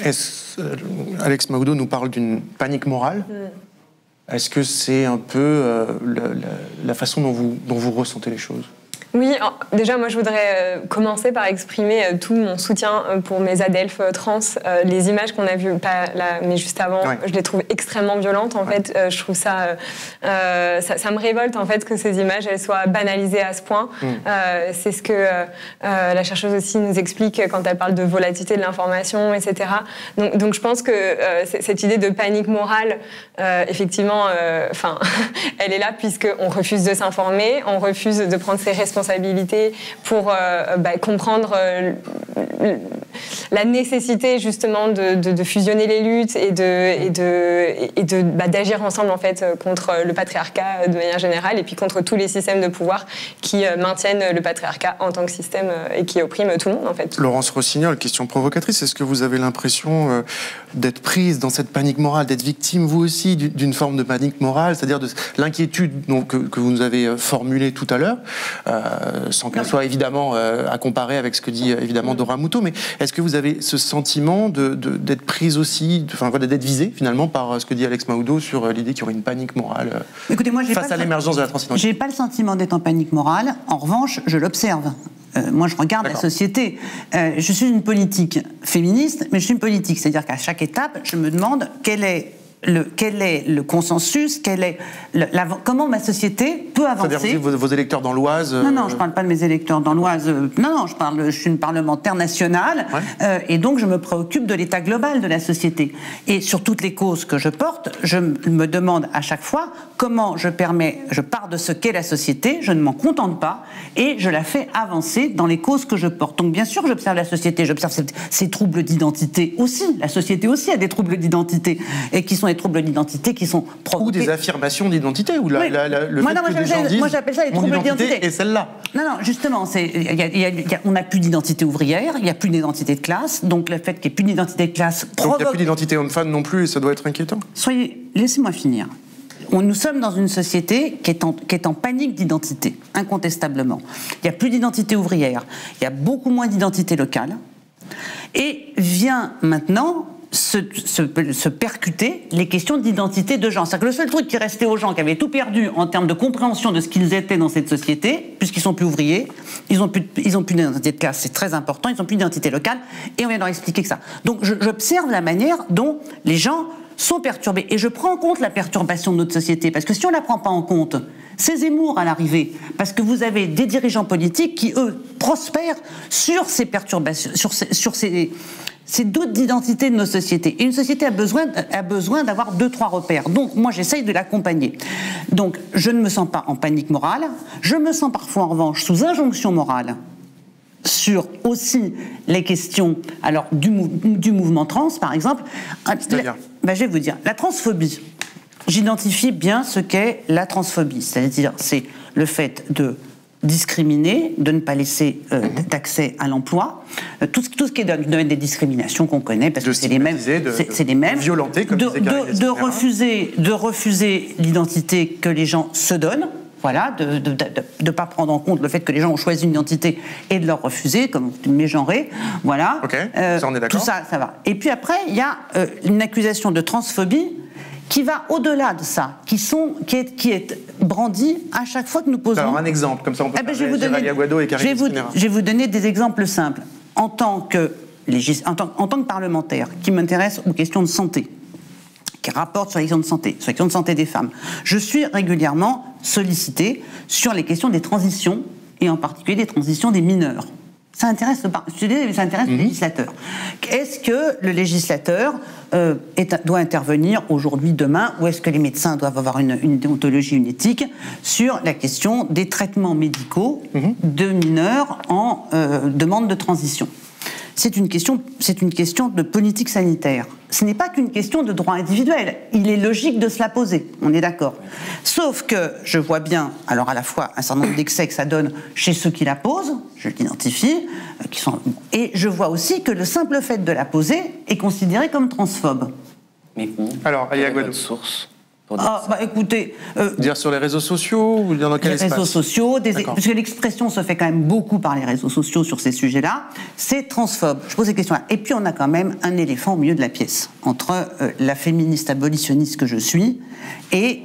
Alex Mahoudeau nous parle d'une panique morale. Est-ce que c'est un peu la façon dont vous ressentez les choses ? Oui, déjà moi je voudrais commencer par exprimer tout mon soutien pour mes adelphes trans. Les images qu'on a vues, pas là, mais juste avant, je les trouve extrêmement violentes en fait. Je trouve ça me révolte en fait que ces images elles soient banalisées à ce point. C'est ce que la chercheuse aussi nous explique quand elle parle de volatilité de l'information, etc. Donc je pense que cette idée de panique morale, effectivement, elle est là puisqu'on refuse de s'informer, on refuse de prendre ses responsabilités pour comprendre la nécessité justement de fusionner les luttes et d'agir ensemble en fait contre le patriarcat de manière générale et puis contre tous les systèmes de pouvoir qui maintiennent le patriarcat en tant que système et qui oppriment tout le monde en fait. Laurence Rossignol, question provocatrice, est-ce que vous avez l'impression d'être prise dans cette panique morale, d'être victime vous aussi d'une forme de panique morale, c'est-à-dire de l'inquiétude que vous nous avez formulée tout à l'heure, sans qu'elle soit évidemment à comparer avec ce que dit évidemment Dora Muto, mais est-ce que vous avez ce sentiment d'être prise aussi, d'être visée finalement par ce que dit Alex Mahoudeau sur l'idée qu'il y aurait une panique morale face à l'émergence de la transidentité? J'ai pas le sentiment d'être en panique morale, en revanche, je l'observe. Moi, je regarde la société. Je suis une politique féministe, mais je suis une politique. C'est-à-dire qu'à chaque étape, je me demande quel est le consensus, comment ma société peut avancer. C'est-à-dire vos électeurs dans l'Oise... Non, je ne parle pas de mes électeurs dans l'Oise. Non, je suis une parlementaire nationale, et donc je me préoccupe de l'état global de la société. Et sur toutes les causes que je porte, je me demande à chaque fois comment je pars de ce qu'est la société, je ne m'en contente pas, et je la fais avancer dans les causes que je porte. Donc bien sûr, j'observe la société, j'observe ces troubles d'identité aussi. La société aussi a des troubles d'identité, et qui sont des troubles d'identité qui sont provoqués... Ou des affirmations d'identité, ou le fait que des gens disent... Moi j'appelle ça les troubles d'identité. Et celle-là. Non, justement, on n'a plus d'identité ouvrière, il n'y a plus d'identité de classe, donc le fait qu'il n'y ait plus d'identité de classe provoque... Donc il n'y a plus d'identité homme-femme non plus, et ça doit être inquiétant. Laissez-moi finir. Nous sommes dans une société qui est en panique d'identité, incontestablement. Il n'y a plus d'identité ouvrière, il y a beaucoup moins d'identité locale, et vient maintenant se percuter les questions d'identité de genre. C'est-à-dire que le seul truc qui restait aux gens qui avaient tout perdu en termes de compréhension de ce qu'ils étaient dans cette société, puisqu'ils sont plus ouvriers, ils ont plus d'identité de classe, c'est très important, ils n'ont plus d'identité locale, et on vient leur expliquer que ça. Donc j'observe la manière dont les gens sont perturbés, et je prends en compte la perturbation de notre société, parce que si on ne la prend pas en compte, c'est Zemmour à l'arrivée, parce que vous avez des dirigeants politiques qui, eux, prospèrent sur ces perturbations, sur ces doutes d'identité de nos sociétés. Et une société a besoin d'avoir 2-3 repères. Donc, moi, j'essaye de l'accompagner. Donc, je ne me sens pas en panique morale. Je me sens parfois, en revanche, sous injonction morale sur aussi les questions du mouvement trans, par exemple. C'est-à-dire je vais vous dire, la transphobie. J'identifie bien ce qu'est la transphobie. C'est-à-dire, c'est le fait de discriminer, de ne pas laisser d'accès à l'emploi, tout ce qui est dans le domaine des discriminations qu'on connaît, parce que c'est les mêmes, violenter, comme de refuser l'identité que les gens se donnent, voilà, de ne pas prendre en compte le fait que les gens ont choisi une identité et de leur refuser, comme mégenrer, voilà. Ok, ça on est d'accord. Tout ça, ça va. Et puis après, il y a une accusation de transphobie qui va au-delà de ça, qui est brandi à chaque fois que nous posons... Alors un exemple, comme ça on peut faire Alia Guado et Karine Espinera. Je vais vous donner des exemples simples. En tant que parlementaire qui m'intéresse aux questions de santé, qui rapporte sur les questions de santé, sur les questions de santé des femmes, je suis régulièrement sollicitée sur les questions des transitions, et en particulier des transitions des mineurs. Ça intéresse le législateur. Est-ce que le législateur doit intervenir aujourd'hui, demain, ou est-ce que les médecins doivent avoir une déontologie, une éthique sur la question des traitements médicaux de mineurs en demande de transition? C'est une question de politique sanitaire. Ce n'est pas qu'une question de droit individuel. Il est logique de se la poser, on est d'accord. Sauf que je vois bien, alors à la fois un certain nombre d'excès que ça donne chez ceux qui la posent, je l'identifie, et je vois aussi que le simple fait de la poser est considéré comme transphobe. Mais où? Alors, il y a votre source? Écoutez... dire sur les réseaux sociaux ou dans quel espace? Les réseaux sociaux, parce que l'expression se fait quand même beaucoup par les réseaux sociaux sur ces sujets-là, c'est transphobe. Je pose ces questions-là. Et puis on a quand même un éléphant au milieu de la pièce, entre la féministe abolitionniste que je suis et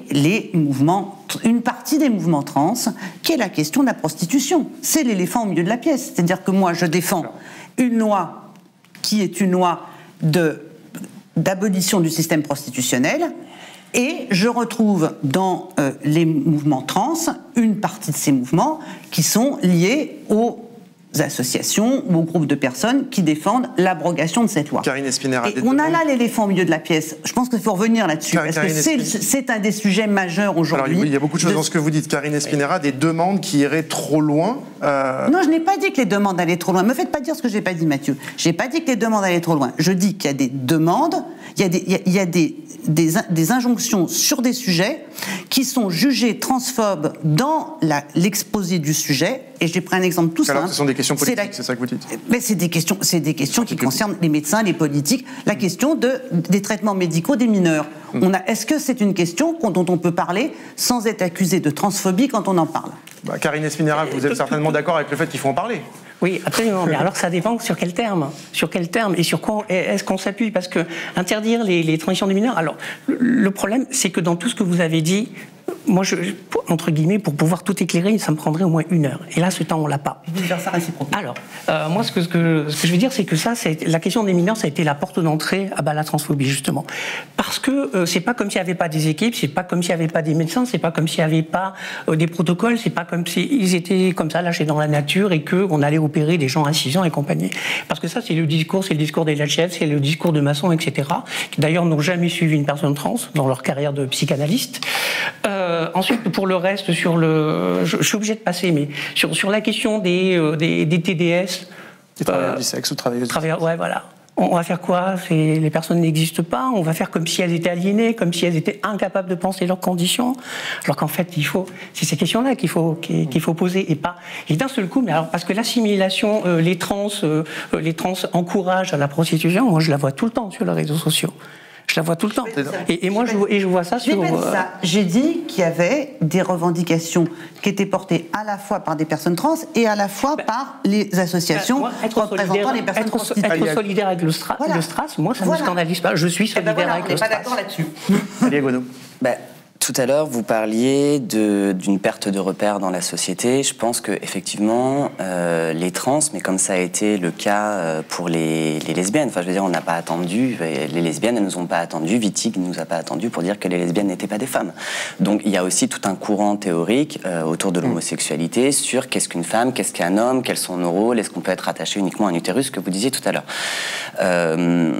une partie des mouvements trans, qui est la question de la prostitution. C'est l'éléphant au milieu de la pièce. C'est-à-dire que moi, je défends une loi qui est une loi d'abolition du système prostitutionnel, et je retrouve dans les mouvements trans une partie de ces mouvements qui sont liés aux associations ou aux groupes de personnes qui défendent l'abrogation de cette loi. Karine Espinera. Et on a là l'éléphant au milieu de la pièce. Je pense qu'il faut revenir là-dessus, parce que c'est un des sujets majeurs aujourd'hui. Alors, il y a beaucoup de choses dans ce que vous dites, Karine Espinera, des demandes qui iraient trop loin. Non, je n'ai pas dit que les demandes allaient trop loin. Ne me faites pas dire ce que je n'ai pas dit, Mathieu. Je n'ai pas dit que les demandes allaient trop loin. Je dis qu'il y a des demandes, il y a des injonctions sur des sujets qui sont jugés transphobes dans l'exposé du sujet. Et j'ai pris un exemple tout simple. Alors, ce sont des questions politiques, c'est ça que vous dites? Mais c'est des questions qui concernent les médecins, les politiques, la question des traitements médicaux des mineurs. Est-ce que c'est une question dont on peut parler sans être accusé de transphobie quand on en parle? Karine Espinera, vous êtes certainement d'accord avec le fait qu'il faut en parler? Oui, absolument. Mais alors ça dépend sur quel terme et sur quoi est-ce qu'on s'appuie, parce que interdire les transitions des mineurs. Alors le problème, c'est que dans tout ce que vous avez dit, moi, entre guillemets, pour pouvoir tout éclairer, ça me prendrait au moins 1 heure. Et là, ce temps, on l'a pas. Alors, moi, ce que je veux dire, c'est que la question des mineurs, ça a été la porte d'entrée à la transphobie, justement. Parce que c'est pas comme s'il n'y avait pas des équipes, c'est pas comme s'il n'y avait pas des médecins, c'est pas comme s'il n'y avait pas des protocoles, c'est pas comme s'ils étaient comme ça, lâchés dans la nature et qu'on allait opérer des gens à 6 ans et compagnie. Parce que ça, c'est le discours des LHF, c'est le discours de Masson, etc., qui d'ailleurs n'ont jamais suivi une personne trans dans leur carrière de psychanalyste. Ensuite, pour le reste, je suis obligé de passer, mais sur la question des TDS... Des travailleurs du sexe ou travailleuses du sexe. Ouais, voilà. On va faire quoi? Les personnes n'existent pas. On va faire comme si elles étaient aliénées, comme si elles étaient incapables de penser leurs conditions. Alors qu'en fait, c'est ces questions-là qu'il faut poser et d'un seul coup. Mais alors parce que l'assimilation, les trans encouragent à la prostitution. Moi, je la vois tout le temps sur les réseaux sociaux. Je la vois tout le temps. Et moi, je vois ça sur... J'ai dit qu'il y avait des revendications qui étaient portées à la fois par des personnes trans et à la fois par les associations représentant les personnes prostituées. Être solidaire avec le Stras, moi, ça ne me scandalise pas. Je suis solidaire avec le Stras. On n'est pas d'accord là-dessus. Aliette Guado. Tout à l'heure, vous parliez d'une perte de repères dans la société. Je pense qu'effectivement, les trans, mais comme ça a été le cas pour les lesbiennes, enfin je veux dire, on n'a pas attendu, les lesbiennes, elles ne nous ont pas attendu, Wittig ne nous a pas attendu pour dire que les lesbiennes n'étaient pas des femmes. Donc il y a aussi tout un courant théorique autour de l'homosexualité sur qu'est-ce qu'une femme, qu'est-ce qu'un homme, quels sont nos rôles, est-ce qu'on peut être attaché uniquement à un utérus, que vous disiez tout à l'heure.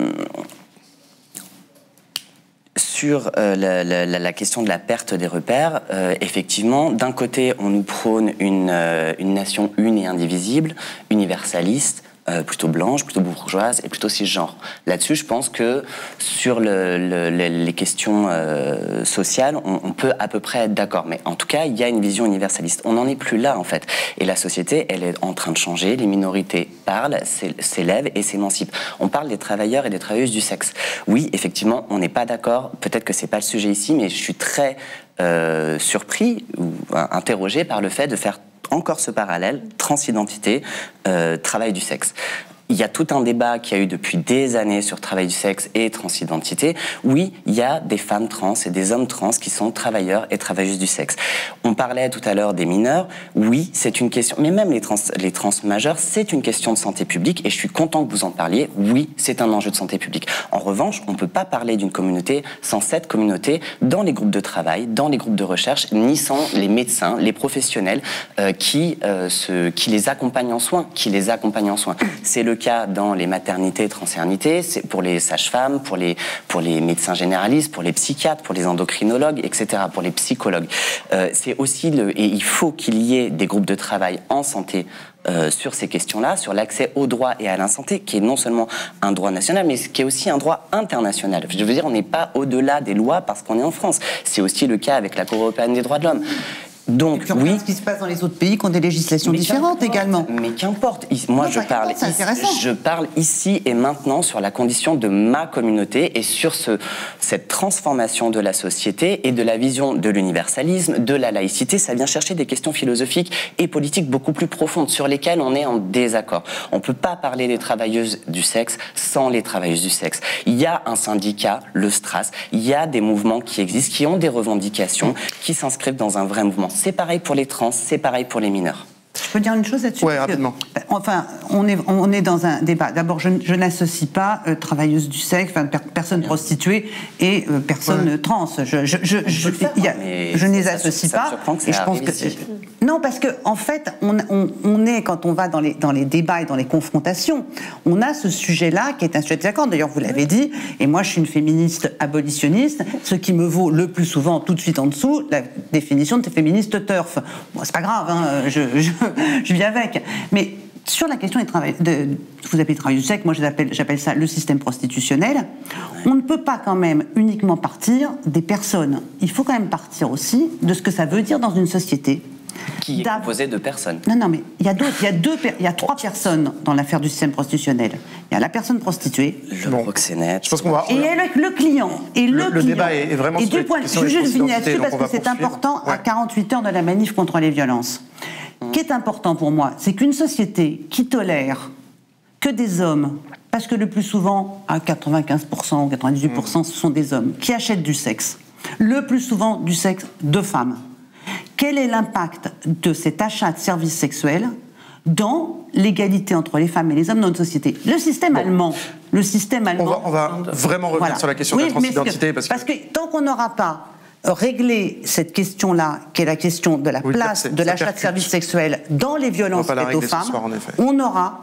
Sur la question de la perte des repères, effectivement, d'un côté, on nous prône une nation une et indivisible, universaliste, plutôt blanche, plutôt bourgeoise et plutôt cisgenre. Là-dessus, je pense que sur les questions sociales, on peut à peu près être d'accord. Mais en tout cas, il y a une vision universaliste. On n'en est plus là, en fait. Et la société, elle est en train de changer. Les minorités parlent, s'élèvent et s'émancipent. On parle des travailleurs et des travailleuses du sexe. Oui, effectivement, on n'est pas d'accord. Peut-être que c'est pas le sujet ici, mais je suis très surpris ou interrogé par le fait de faire encore ce parallèle, transidentité, travail du sexe. Il y a tout un débat qui a eu depuis des années sur travail du sexe et transidentité. Oui, il y a des femmes trans et des hommes trans qui sont travailleurs et travailleuses du sexe. On parlait tout à l'heure des mineurs. Oui, c'est une question, mais même les trans majeurs, c'est une question de santé publique et je suis content que vous en parliez. Oui, c'est un enjeu de santé publique. En revanche, on ne peut pas parler d'une communauté sans cette communauté dans les groupes de travail, dans les groupes de recherche, ni sans les médecins, les professionnels qui les accompagnent en soins, C'est le cas dans les maternités, transidernités, c'est pour les sages-femmes, pour les médecins généralistes, pour les psychiatres, pour les endocrinologues, etc., pour les psychologues. C'est aussi et il faut qu'il y ait des groupes de travail en santé sur ces questions-là, sur l'accès au droit et à la santé, qui est non seulement un droit national, mais qui est aussi un droit international. Je veux dire, on n'est pas au-delà des lois parce qu'on est en France. C'est aussi le cas avec la Cour européenne des droits de l'homme. Donc, oui. Ce qui se passe dans les autres pays qui ont des législations différentes également. Mais qu'importe. Moi, je parle ici et maintenant sur la condition de ma communauté et sur cette transformation de la société et de la vision de l'universalisme, de la laïcité. Ça vient chercher des questions philosophiques et politiques beaucoup plus profondes sur lesquelles on est en désaccord. On ne peut pas parler des travailleuses du sexe sans les travailleuses du sexe. Il y a un syndicat, le Stras, il y a des mouvements qui existent, qui ont des revendications, qui s'inscrivent dans un vrai mouvement. C'est pareil pour les trans, c'est pareil pour les mineurs. Je peux dire une chose là-dessus? Oui, rapidement. Enfin, on est dans un débat. D'abord, je n'associe pas travailleuses du sexe, personnes prostituées et personnes trans. Je ne les associe pas. Et je pense que non, parce que en fait, on est, quand on va dans les débats et dans les confrontations, on a ce sujet-là qui est un sujet de désaccord. D'ailleurs, vous l'avez dit, et moi, je suis une féministe abolitionniste, ce qui me vaut le plus souvent, tout de suite en dessous, la définition de féministe TERF. Bon, c'est pas grave, hein, je vis avec. Mais sur la question vous appelez travail du sexe, moi j'appelle ça le système prostitutionnel. On ne peut pas quand même uniquement partir des personnes. Il faut quand même partir aussi de ce que ça veut dire dans une société. Qui est composé de personnes. Non, mais il y a trois personnes dans l'affaire du système prostitutionnel. Il y a la personne prostituée, le proxénète, je pense qu'on va... et le client. Et le débat est vraiment sur les questions je vais juste finir là-dessus parce que c'est poursuivre. important à 48 heures de la manif contre les violences. Ce qui est important pour moi, c'est qu'une société qui tolère que des hommes, parce que le plus souvent, à 95% ou 98%, ce sont des hommes qui achètent du sexe, le plus souvent du sexe de femmes. Quel est l'impact de cet achat de services sexuels dans l'égalité entre les femmes et les hommes dans notre société? Le système allemand... On va vraiment revenir sur la question de la transidentité. Parce que tant qu'on n'aura pas réglé cette question-là, qui est la question de la place de l'achat de services sexuels dans les violences faites aux femmes, on aura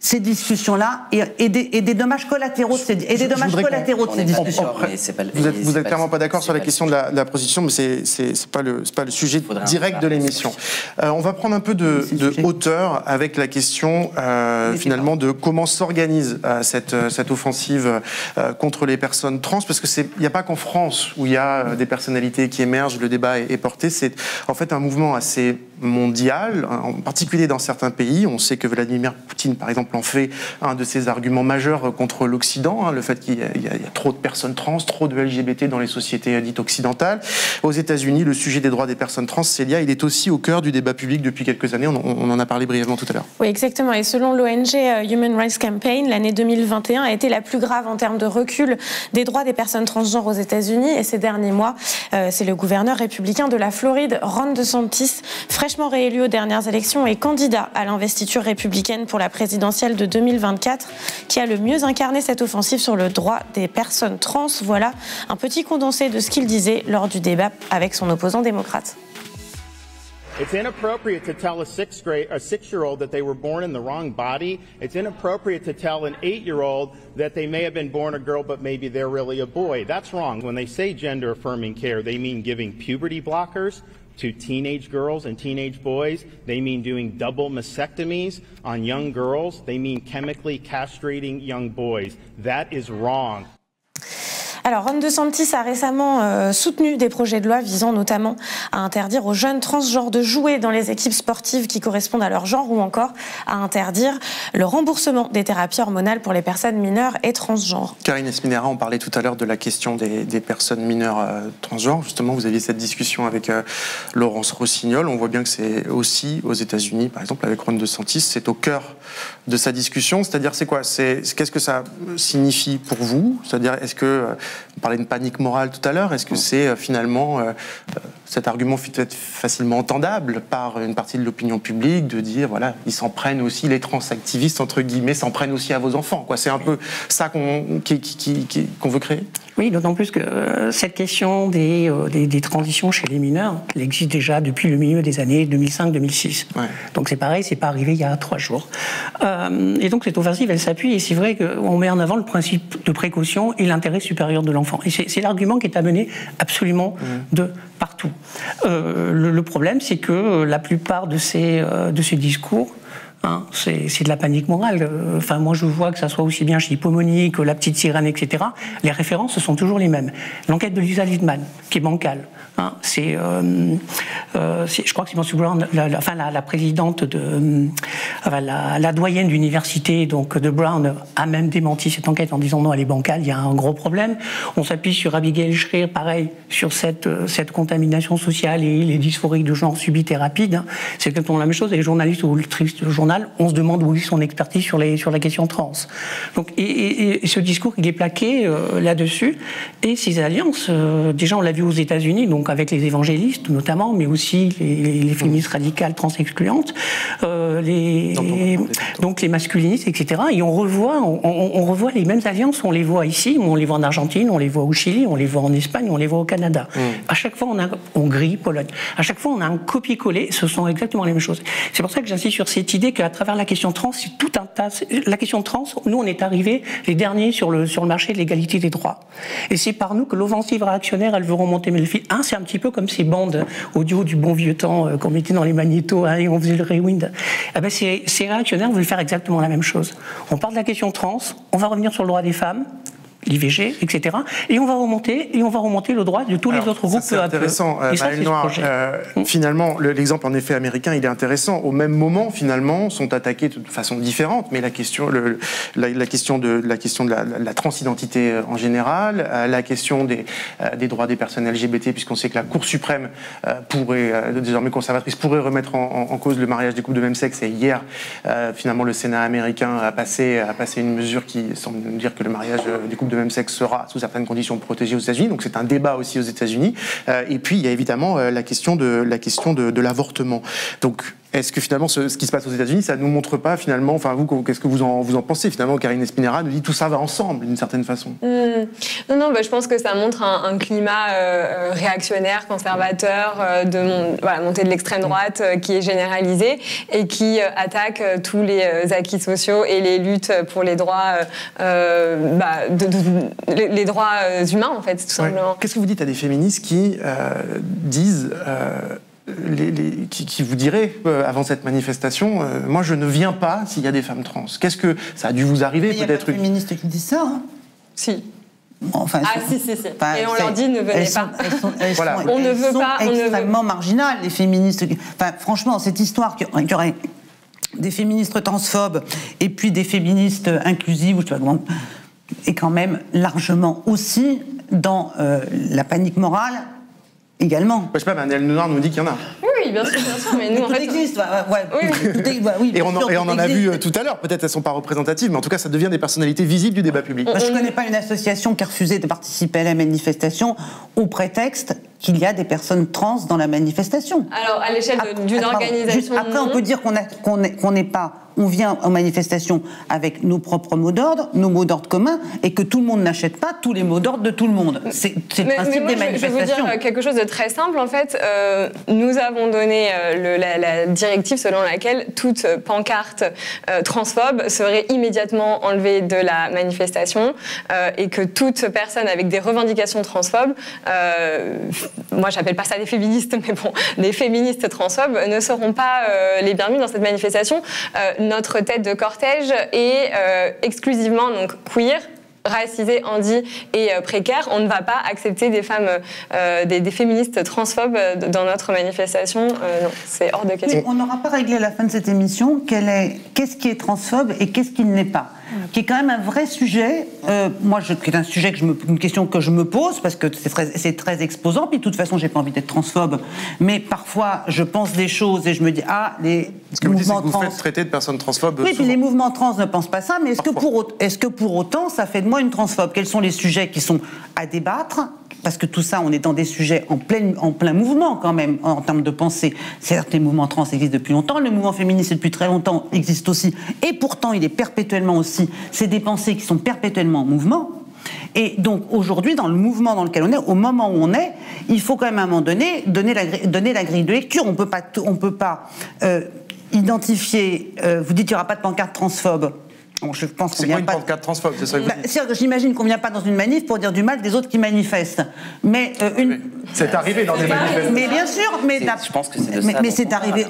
ces discussions-là et des dommages collatéraux de ces discussions. Vous êtes clairement pas d'accord sur la question de la prostitution, mais c'est pas le sujet direct de l'émission. On va prendre un peu de hauteur avec la question finalement de comment s'organise cette offensive contre les personnes trans, parce que il n'y a pas qu'en France où il y a des personnalités qui émergent, le débat est porté. C'est en fait un mouvement assez mondial, en particulier dans certains pays. On sait que Vladimir Poutine, par exemple, en fait un de ses arguments majeurs contre l'Occident, le fait qu'il y a trop de personnes trans, trop de LGBT dans les sociétés dites occidentales. Aux États-Unis, le sujet des droits des personnes trans, Célia, il est aussi au cœur du débat public depuis quelques années. On en a parlé brièvement tout à l'heure. Oui, exactement. Et selon l'ONG Human Rights Campaign, l'année 2021 a été la plus grave en termes de recul des droits des personnes transgenres aux États-Unis. Et ces derniers mois, c'est le gouverneur républicain de la Floride, Ron DeSantis, fraîchement réélu aux dernières élections et candidat à l'investiture républicaine pour la présidentielle de 2024, qui a le mieux incarné cette offensive sur le droit des personnes trans. Voilà un petit condensé de ce qu'il disait lors du débat avec son opposant démocrate. It's inappropriate to tell a six-year-old that they were born in the wrong body. It's inappropriate to tell an 8-year-old that they may have been born a girl, but maybe they're really a boy. That's wrong. When they say gender-affirming care, they mean giving puberty blockers to teenage girls and teenage boys. They mean doing double mastectomies on young girls. They mean chemically castrating young boys. That is wrong. Alors, Ron DeSantis a récemment soutenu des projets de loi visant notamment à interdire aux jeunes transgenres de jouer dans les équipes sportives qui correspondent à leur genre, ou encore à interdire le remboursement des thérapies hormonales pour les personnes mineures et transgenres. Karine Espinera, on parlait tout à l'heure de la question des personnes mineures transgenres. Justement, vous aviez cette discussion avec Laurence Rossignol. On voit bien que c'est aussi aux États-Unis, par exemple, avec Ron DeSantis, c'est au cœur de sa discussion. C'est-à-dire, c'est quoi ? Qu'est-ce que ça signifie pour vous ? C'est-à-dire, est-ce que on parlait de panique morale tout à l'heure. Est-ce que c'est finalement cet argument peut être facilement entendable par une partie de l'opinion publique de dire voilà, ils s'en prennent aussi, les transactivistes entre guillemets s'en prennent aussi à vos enfants, quoi. C'est un peu ça qu'on veut créer. Oui, d'autant plus que cette question des transitions chez les mineurs, elle existe déjà depuis le milieu des années 2005-2006. Ouais. Donc c'est pareil, c'est pas arrivé il y a 3 jours. Et donc cette offensive, elle s'appuie, et c'est vrai qu'on met en avant le principe de précaution et l'intérêt supérieur de l'enfant. Et c'est l'argument qui est amené absolument de partout. Le problème, c'est que la plupart de ces discours, c'est de la panique morale. Enfin, moi, je vois que ça soit aussi bien chez Hippomonique, La Petite Sirène, etc. Les références sont toujours les mêmes. L'enquête de Lisa Lidman, qui est bancale. Je crois que c'est Nancy Brown, la présidente la doyenne d'université donc de Brown a même démenti cette enquête en disant non, elle est bancale, il y a un gros problème. On s'appuie sur Abigail Shrier, pareil, sur cette contamination sociale et les dysphories de genre subites et rapides. C'est exactement la même chose. Et les journalistes ou lectrices du journal, on se demande où est son expertise sur la question trans. Donc, et ce discours, il est plaqué là-dessus. Et ces alliances, déjà on l'a vu aux États-Unis, donc avec les évangélistes notamment, mais aussi les féministes radicales trans-excluantes, donc les masculinistes, etc. Et on revoit les mêmes alliances, on les voit ici, on les voit en Argentine, on les voit au Chili, on les voit en Espagne, on les voit au Canada. À chaque fois, on a Hongrie, Pologne. À chaque fois, on a un copier-coller, ce sont exactement les mêmes choses. C'est pour ça que j'insiste sur cette idée qu'à travers la question trans, c'est tout un tas. La question trans, nous, on est arrivés les derniers sur le marché de l'égalité des droits. Et c'est par nous que l'offensive réactionnaire, elle veut remonter le fil. C'est un petit peu comme ces bandes audio du bon vieux temps qu'on mettait dans les magnétos et on faisait le rewind. Ces réactionnaires veulent faire exactement la même chose. On parle de la question trans, on va revenir sur le droit des femmes, l'IVG, etc. Et on va remonter le droit de tous les autres groupes. C'est intéressant, Maëlle Noir. Finalement, l'exemple en effet américain, il est intéressant. Au même moment, finalement, sont attaqués de façon différente, mais la question de la transidentité en général, la question des droits des personnes LGBT, puisqu'on sait que la Cour suprême désormais conservatrice, pourrait remettre en cause le mariage des couples de même sexe. Et hier, finalement, le Sénat américain a passé une mesure qui semble nous dire que le mariage des couples de même sexe sera, sous certaines conditions, protégé aux États-Unis. Donc c'est un débat aussi aux États-Unis. Et puis il y a évidemment la question de l'avortement. Donc Est-ce que finalement ce qui se passe aux États-Unis, ça ne nous montre pas finalement, enfin vous, qu'est-ce que vous en pensez finalement? Karine Espinera nous dit tout ça va ensemble d'une certaine façon. Non, je pense que ça montre un climat réactionnaire, conservateur, de montée de l'extrême droite qui est généralisé et qui attaque tous les acquis sociaux et les luttes pour les droits, les droits humains en fait, tout simplement. Qu'est-ce que vous dites à des féministes qui disent qui vous diraient avant cette manifestation, moi je ne viens pas s'il y a des femmes trans. Qu'est-ce que ça a dû vous arriver peut-être? Il y a pas de féministes qui disent ça. Hein. Si. Enfin, si. Enfin, et on leur dit ne venez pas. On ne veut pas. Elles sont extrêmement marginales, les féministes. Enfin, franchement, cette histoire qu'il y aurait des féministes transphobes et puis des féministes inclusives, je sais pas comment, est quand même largement aussi dans la panique morale. Également. Je sais pas, Annelle Noir nous dit qu'il y en a. Oui, bien sûr, mais nous, en fait... Tout existe, et on en a vu tout à l'heure, peut-être elles sont pas représentatives, mais en tout cas, ça devient des personnalités visibles du débat public. Je connais pas une association qui a refusé de participer à la manifestation au prétexte qu'il y a des personnes trans dans la manifestation. Alors, à l'échelle d'une organisation... Après, on peut dire qu'on n'est pas... On vient en manifestation avec nos propres mots d'ordre, nos mots d'ordre communs, et que tout le monde n'achète pas tous les mots d'ordre de tout le monde. C'est le principe des manifestations. Je vais vous dire quelque chose de très simple. En fait, nous avons donné la directive selon laquelle toute pancarte transphobe serait immédiatement enlevée de la manifestation et que toute personne avec des revendications transphobes, moi j'appelle pas ça des féministes, mais bon, des féministes transphobes ne seront pas les bienvenus dans cette manifestation. Notre tête de cortège est exclusivement donc queer, racisée, handi et précaire. On ne va pas accepter des femmes, des féministes transphobes dans notre manifestation. Non, c'est hors de question. Mais on n'aura pas réglé à la fin de cette émission qu'est-ce qui est transphobe et qu'est-ce qui ne l'est pas. Qui est quand même un vrai sujet. Moi, c'est un sujet une question que je me pose parce que c'est très exposant. Puis de toute façon, j'ai pas envie d'être transphobe, mais parfois, je pense des choses et je me dis les mouvements trans. Vous faites traiter de personnes transphobes. Oui, puis les mouvements trans ne pensent pas ça. Mais est-ce que pour autant, ça fait de moi une transphobe? Quels sont les sujets qui sont à débattre? Parce que tout ça, on est dans des sujets en plein mouvement quand même, en termes de pensée. Certes, les mouvements trans existent depuis longtemps, le mouvement féministe depuis très longtemps existe aussi, et pourtant il est perpétuellement aussi, c'est des pensées qui sont perpétuellement en mouvement. Et donc aujourd'hui, dans le mouvement dans lequel on est, au moment où on est, il faut quand même à un moment donné donner la grille de lecture. On peut pas identifier, vous dites qu'il n'y aura pas de pancarte transphobe. Bon, je pense qu'on vient pas. C'est quoi une pancarte transphobe, c'est ça que vous dites? J'imagine qu'on ne vient pas dans une manif pour dire du mal des autres qui manifestent. Mais c'est arrivé dans des manifestations. Mais bien sûr, je pense que c'est de ça. Mais c'est arrivé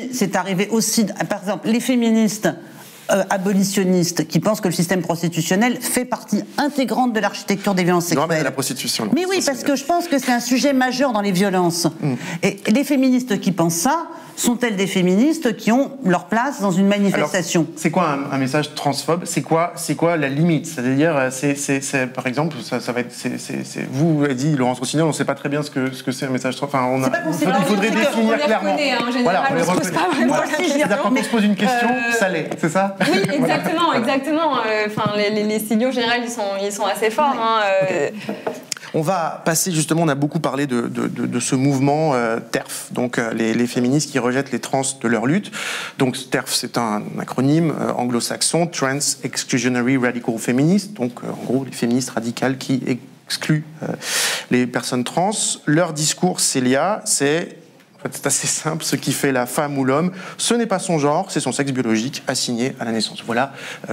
aussi. Par exemple, les féministes abolitionnistes qui pensent que le système prostitutionnel fait partie intégrante de l'architecture des violences sexuelles. Non, mais la prostitution. Là. Mais oui, parce que je pense que c'est un sujet majeur dans les violences. Et les féministes qui pensent ça sont-elles des féministes qui ont leur place dans une manifestation? Alors, c'est quoi un message transphobe? C'est quoi la limite? C'est-à-dire, par exemple, ça va être, vous avez dit, Laurence Rossignol, on ne sait pas très bien ce que c'est un message transphobe. Enfin, il faudrait définir clairement. En général, on ne se pose pas vraiment la question. Quand on se pose une question, ça l'est, c'est ça? Oui, exactement, exactement. Enfin, les signaux généraux, ils sont assez forts. Okay. On va passer justement, on a beaucoup parlé de ce mouvement TERF, donc les féministes qui rejettent les trans de leur lutte. Donc TERF, c'est un acronyme anglo-saxon, Trans Exclusionary Radical Feminist, donc en gros les féministes radicales qui excluent les personnes trans. Leur discours, Célia, c'est assez simple, ce qui fait la femme ou l'homme, ce n'est pas son genre, c'est son sexe biologique assigné à la naissance. Voilà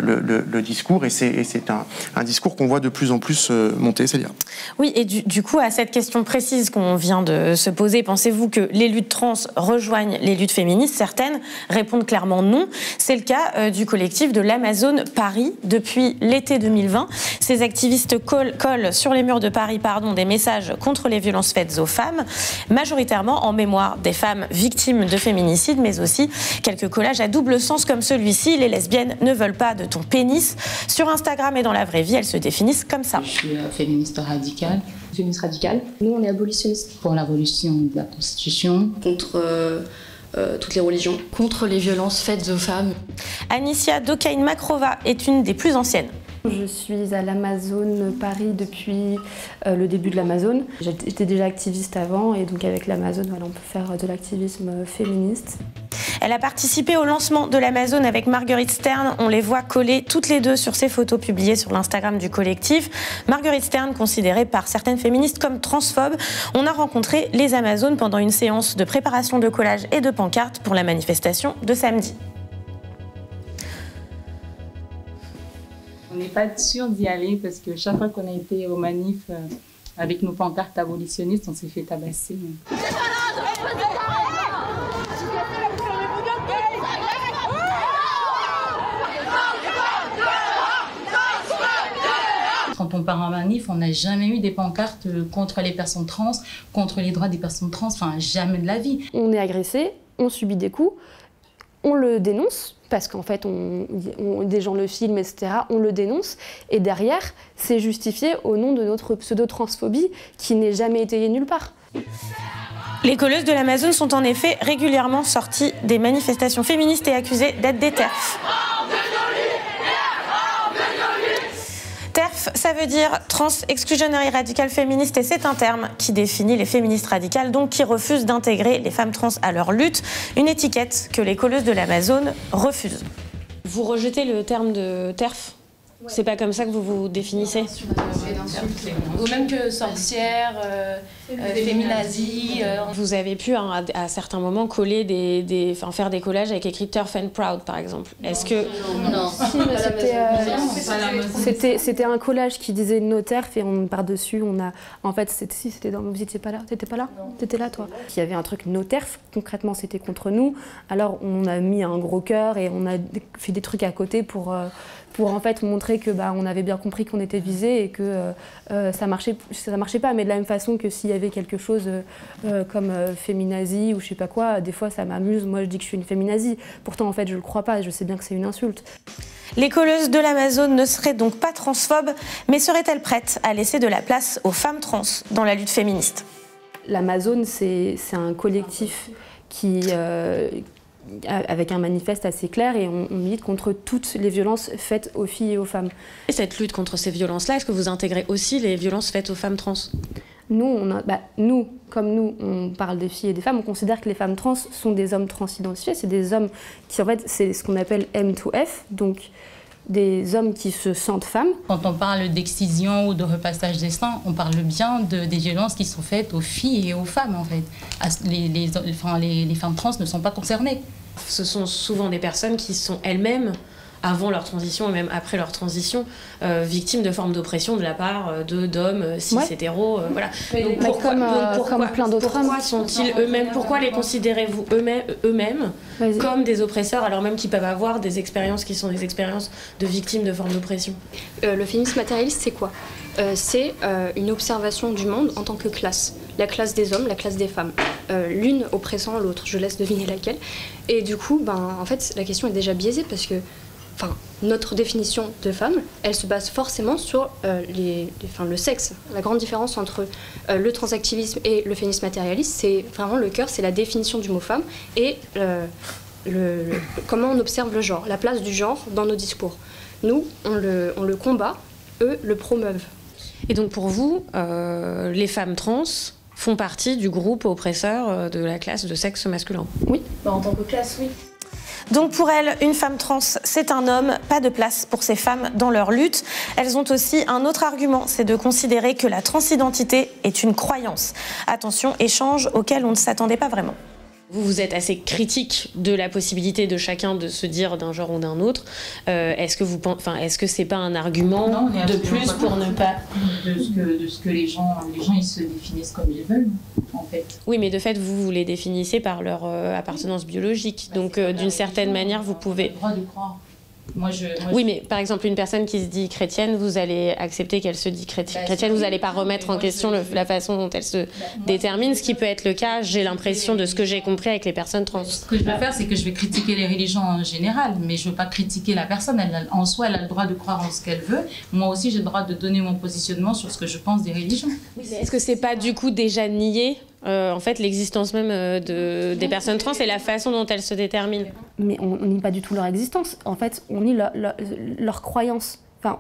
le discours, et c'est un discours qu'on voit de plus en plus monter, Célia. Oui, et du coup, à cette question précise qu'on vient de se poser, pensez-vous que les luttes trans rejoignent les luttes féministes? Certaines répondent clairement non. C'est le cas du collectif de l'Amazone Paris. Depuis l'été 2020, ces activistes collent sur les murs de Paris des messages contre les violences faites aux femmes, majoritairement en mémoire des femmes victimes de féminicide, mais aussi quelques collages à double sens comme celui-ci. Les lesbiennes ne veulent pas de ton pénis. Sur Instagram et dans la vraie vie, elles se définissent comme ça. Je suis féministe radicale. Féministe radicale. Nous, on est abolitionnistes. Pour l'abolition de la Constitution. Contre toutes les religions. Contre les violences faites aux femmes. Anicia Dokain-Makrova est une des plus anciennes. Je suis à l'Amazone Paris depuis le début de l'Amazone. J'étais déjà activiste avant et donc avec l'Amazone, on peut faire de l'activisme féministe. Elle a participé au lancement de l'Amazone avec Marguerite Stern. On les voit collées toutes les deux sur ces photos publiées sur l'Instagram du collectif. Marguerite Stern, considérée par certaines féministes comme transphobe. On a rencontré les Amazones pendant une séance de préparation de collage et de pancartes pour la manifestation de samedi. On n'est pas sûr d'y aller parce que chaque fois qu'on a été aux manifs avec nos pancartes abolitionnistes, on s'est fait tabasser. Quand on part en manif, on n'a jamais eu des pancartes contre les personnes trans, contre les droits des personnes trans, enfin jamais de la vie. On est agressé, on subit des coups, on le dénonce, parce qu'en fait des gens le filment, etc. On le dénonce, et derrière, c'est justifié au nom de notre pseudo-transphobie qui n'est jamais étayée nulle part. Les colleuses de l'Amazone sont en effet régulièrement sorties des manifestations féministes et accusées d'être des TERF. TERF, ça veut dire Trans Exclusionary Radical Féministe, et c'est un terme qui définit les féministes radicales, donc qui refusent d'intégrer les femmes trans à leur lutte, une étiquette que les colleuses de l'Amazone refusent. Vous rejetez le terme de TERF ? C'est pas comme ça que vous vous définissez? Ou même que sorcière, féminazie. Vous avez pu à certains moments coller faire des collages avec écrit Turf and Proud par exemple. Est-ce que non, c'était un collage qui disait No TERF et on par dessus on a en fait c'était dans vous étiez pas là, t'étais pas là, t'étais là toi. Il y avait un truc No TERF, concrètement c'était contre nous. Alors on a mis un gros cœur et on a fait des trucs à côté pour en fait montrer que on avait bien compris qu'on était visé et que ça marchait pas, mais de la même façon que s'il y avait quelque chose comme féminazie ou je sais pas quoi, des fois ça m'amuse, moi je dis que je suis une féminazie, pourtant en fait je le crois pas, je sais bien que c'est une insulte. Les colleuses de l'Amazone ne seraient donc pas transphobes, mais seraient-elles prêtes à laisser de la place aux femmes trans dans la lutte féministe? L'Amazone c'est un collectif qui avec un manifeste assez clair et on milite contre toutes les violences faites aux filles et aux femmes. Et cette lutte contre ces violences-là, est-ce que vous intégrez aussi les violences faites aux femmes trans? Nous, comme nous, on parle des filles et des femmes, on considère que les femmes trans sont des hommes transidentifiés, c'est des hommes qui, en fait, c'est ce qu'on appelle M2F, donc des hommes qui se sentent femmes. Quand on parle d'excision ou de repassage des seins, on parle bien des violences qui sont faites aux filles et aux femmes, en fait. Les femmes trans ne sont pas concernées. Ce sont souvent des personnes qui sont elles-mêmes, avant leur transition et même après leur transition, victimes de formes d'oppression de la part d'hommes cis hétéros. Voilà. Donc comme plein d'autres hommes. Pourquoi sont-ils eux-mêmes, pourquoi les considérez-vous eux-mêmes comme des oppresseurs alors même qu'ils peuvent avoir des expériences qui sont des expériences de victimes de formes d'oppression? Le féminisme matérialiste, c'est quoi? C'est une observation du monde en tant que classe. La classe des hommes, la classe des femmes. L'une oppressant l'autre, je laisse deviner laquelle. Et du coup, en fait, la question est déjà biaisée parce que notre définition de femme, elle se base forcément sur le sexe. La grande différence entre le transactivisme et le féminisme matérialiste, c'est vraiment le cœur, c'est la définition du mot femme et comment on observe le genre, la place du genre dans nos discours. Nous, on le combat, eux le promeuvent. Et donc pour vous, les femmes trans font partie du groupe oppresseur de la classe de sexe masculin? Oui. En tant que classe, oui. Donc pour elles, une femme trans, c'est un homme, pas de place pour ces femmes dans leur lutte. Elles ont aussi un autre argument, c'est de considérer que la transidentité est une croyance. Attention, échange auquel on ne s'attendait pas vraiment. Vous êtes assez critique de la possibilité de chacun de se dire d'un genre ou d'un autre. Est-ce que c'est pas un argument de plus pour ne pas de ce que les gens ils se définissent comme ils veulent en fait. Oui, mais de fait vous les définissez par leur appartenance biologique. Donc d'une certaine manière vous pouvez. Le droit de croire. Oui, mais par exemple, une personne qui se dit chrétienne, vous allez accepter qu'elle se dit chrétienne, vous n'allez pas remettre en question la façon dont elle se détermine, ce qui peut être le cas, j'ai l'impression, de ce que j'ai compris avec les personnes trans. Ce que je vais faire, c'est que je vais critiquer les religions en général, mais je ne veux pas critiquer la personne. En soi, elle a le droit de croire en ce qu'elle veut. Moi aussi, j'ai le droit de donner mon positionnement sur ce que je pense des religions. Est-ce que c'est pas du coup déjà nier en fait l'existence même des personnes trans et la façon dont elles se déterminent? Mais on nie pas du tout leur existence. En fait, on nie leur croyance. Enfin,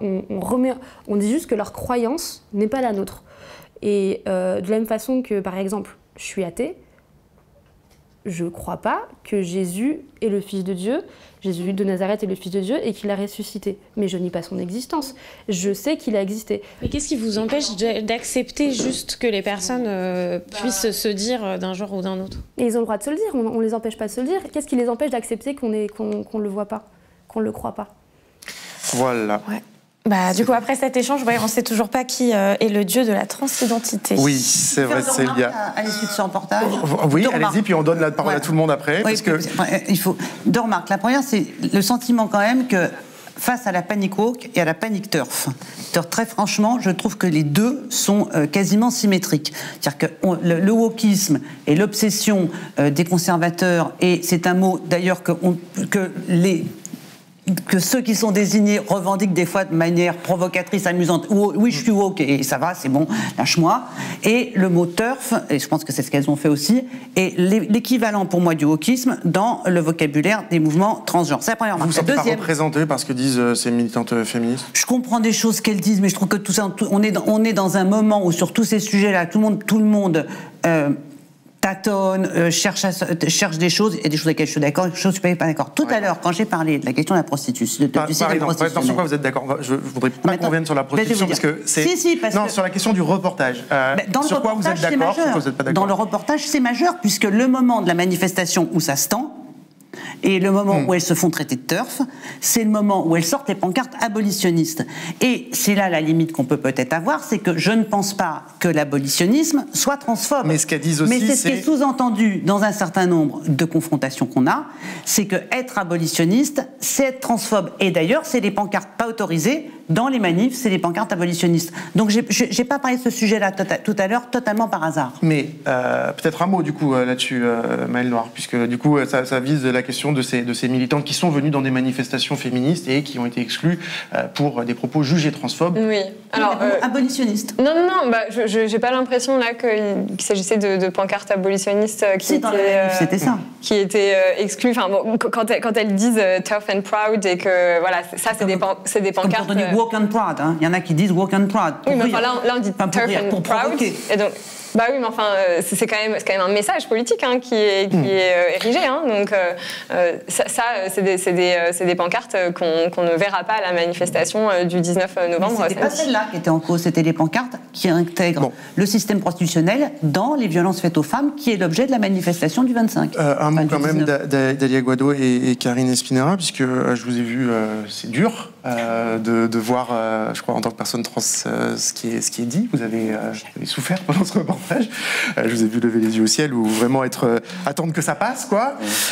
on dit juste que leur croyance n'est pas la nôtre. Et de la même façon que, par exemple, je suis athée, je crois pas que Jésus est le Fils de Dieu, Jésus de Nazareth est le Fils de Dieu et qu'il a ressuscité. Mais je nie pas son existence. Je sais qu'il a existé. Mais qu'est-ce qui vous empêche d'accepter juste que les personnes puissent se dire d'un genre ou d'un autre? Et ils ont le droit de se le dire, on les empêche pas de se le dire. Qu'est-ce qui les empêche d'accepter qu'on le voit pas, qu'on le croit pas? Voilà. Ouais. Bah, du coup, après cet échange, on ne sait toujours pas qui est le dieu de la transidentité. Oui, c'est vrai, Célia. À l'issue de ce reportage. Oui, allez-y, puis on donne la parole à tout le monde après. Oui, parce que... il faut deux remarques. La première, c'est le sentiment quand même que face à la panic woke et à la panic turf. Très franchement, je trouve que les deux sont quasiment symétriques. C'est-à-dire que le wokisme et l'obsession des conservateurs, et c'est un mot d'ailleurs que ceux qui sont désignés revendiquent des fois de manière provocatrice, amusante. Oui, je suis woke et ça va, c'est bon, lâche-moi. Et le mot turf, et je pense que c'est ce qu'elles ont fait aussi, est l'équivalent pour moi du wokisme dans le vocabulaire des mouvements transgenres. C'est la première remarque. Vous ne vous sentez pas représenté par ce que disent ces militantes féministes? Je comprends des choses qu'elles disent, mais je trouve que tout ça, on est dans un moment où sur tous ces sujets-là, tout le monde tâtonne, cherche des choses, et des choses avec lesquelles je suis d'accord, et des choses où je ne suis pas d'accord. Tout à l'heure, quand j'ai parlé de la question de la prostitution, sur quoi vous êtes d'accord? Je ne voudrais pas qu'on vienne sur la prostitution, parce que c'est... sur la question du reportage. Sur quoi vous êtes d'accord, sur quoi vous n'êtes pas d'accord? Dans le reportage, c'est majeur, puisque le moment de la manifestation où ça se tend, et le moment où elles se font traiter de turf, c'est le moment où elles sortent les pancartes abolitionnistes. Et c'est là la limite qu'on peut peut-être avoir, c'est que je ne pense pas que l'abolitionnisme soit transphobe. Mais ce qu'elles disent aussi, mais c'est ce qui est sous-entendu dans un certain nombre de confrontations qu'on a, c'est que être abolitionniste, c'est être transphobe. Et d'ailleurs, c'est les pancartes pas autorisées dans les manifs, c'est les pancartes abolitionnistes. Donc j'ai pas parlé de ce sujet-là tout à l'heure, totalement par hasard. Mais peut-être un mot du coup là-dessus, Maëlle Noir, puisque du coup ça vise la question de ces militantes qui sont venues dans des manifestations féministes et qui ont été exclues pour des propos jugés transphobes. Oui. Alors abolitionnistes. Non, bah, j'ai pas l'impression là qu'il s'agissait de pancartes abolitionnistes c'était ça. Qui étaient exclues. Enfin bon, quand elles disent tough and proud et que voilà, ça c'est des pancartes. Walk and proud, hein. Il y en a qui disent walk and proud. Oui, mais enfin là on dit tough and proud. Et donc, bah oui, mais enfin, c'est quand même un message politique hein, qui est érigé. Hein, donc c'est des pancartes qu'on ne verra pas à la manifestation du 19 novembre. C'était pas celle-là qui était en cause, c'était les pancartes qui intègrent le système prostitutionnel dans les violences faites aux femmes, qui est l'objet de la manifestation du 25. Un mot quand même d'Alia Guado et Karine Espinera, puisque je vous ai vu, c'est dur de voir, je crois, en tant que personne trans, ce qui est dit. Vous avez souffert pendant ce reportage. Je vous ai vu lever les yeux au ciel ou vraiment attendre que ça passe, quoi.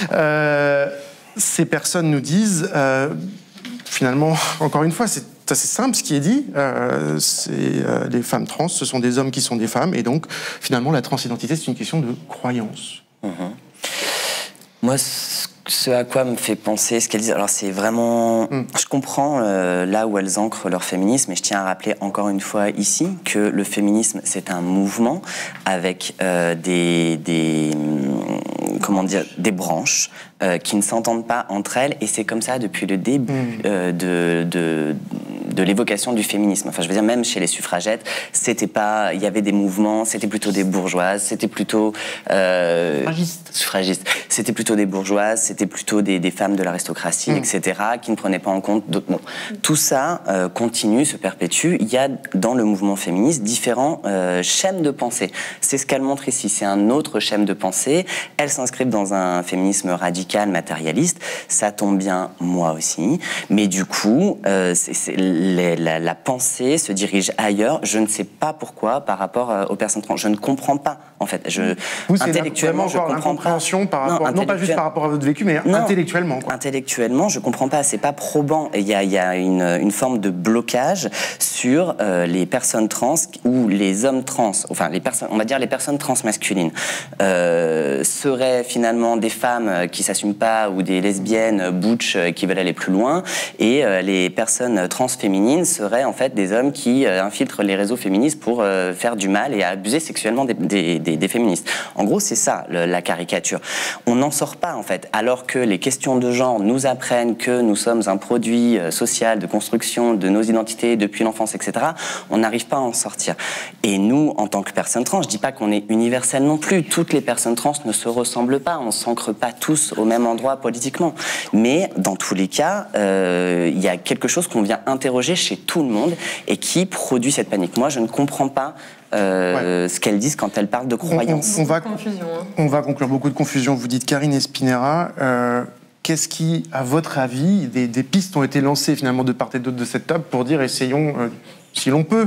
Ces personnes nous disent, finalement, encore une fois, c'est assez simple ce qui est dit. Les femmes trans, ce sont des hommes qui sont des femmes, et donc finalement la transidentité, c'est une question de croyance. Moi, ce à quoi me fait penser ce qu'elles disent, alors c'est vraiment... Je comprends là où elles ancrent leur féminisme, et je tiens à rappeler encore une fois ici que le féminisme, c'est un mouvement avec des branches qui ne s'entendent pas entre elles, et c'est comme ça depuis le début de l'évocation du féminisme. Enfin, je veux dire, même chez les suffragettes, il y avait des mouvements, c'était plutôt des bourgeoises, c'était plutôt suffragistes, c'était plutôt des bourgeoises, c'était plutôt des femmes de l'aristocratie, etc., qui ne prenaient pas en compte d'autres. Bon, tout ça continue, se perpétue. Il y a dans le mouvement féministe différents schèmes de pensée. C'est ce qu'elle montre ici. C'est un autre schème de pensée. Elle s'inscrit dans un féminisme radical, matérialiste. Ça tombe bien, moi aussi. Mais du coup, la pensée se dirige ailleurs. Je ne sais pas pourquoi par rapport aux personnes trans. Je ne comprends pas, en fait. Intellectuellement, je comprends pas. Par rapport, non pas juste par rapport à votre vécu, mais intellectuellement. Quoi. Intellectuellement, je comprends pas. C'est pas probant. Il y a une forme de blocage sur les personnes trans ou les hommes trans. Enfin, on va dire les personnes transmasculines seraient finalement des femmes qui s'assument pas ou des lesbiennes butch qui veulent aller plus loin, et les personnes transféminines féminines seraient en fait des hommes qui infiltrent les réseaux féministes pour faire du mal et abuser sexuellement des féministes. En gros, c'est ça la caricature. On n'en sort pas en fait, alors que les questions de genre nous apprennent que nous sommes un produit social de construction de nos identités depuis l'enfance, etc. On n'arrive pas à en sortir. Et nous, en tant que personnes trans, je dis pas qu'on est universel non plus. Toutes les personnes trans ne se ressemblent pas. On s'ancre pas tous au même endroit politiquement. Mais dans tous les cas, il y a quelque chose qu'on vient interroger chez tout le monde et qui produit cette panique. Moi, je ne comprends pas ce qu'elles disent quand elles parlent de croyances. On va conclure, beaucoup de confusion. Vous dites Karine Espinera. Qu'est-ce qui, à votre avis, des pistes ont été lancées finalement de part et d'autre de cette table pour dire essayons, si l'on peut,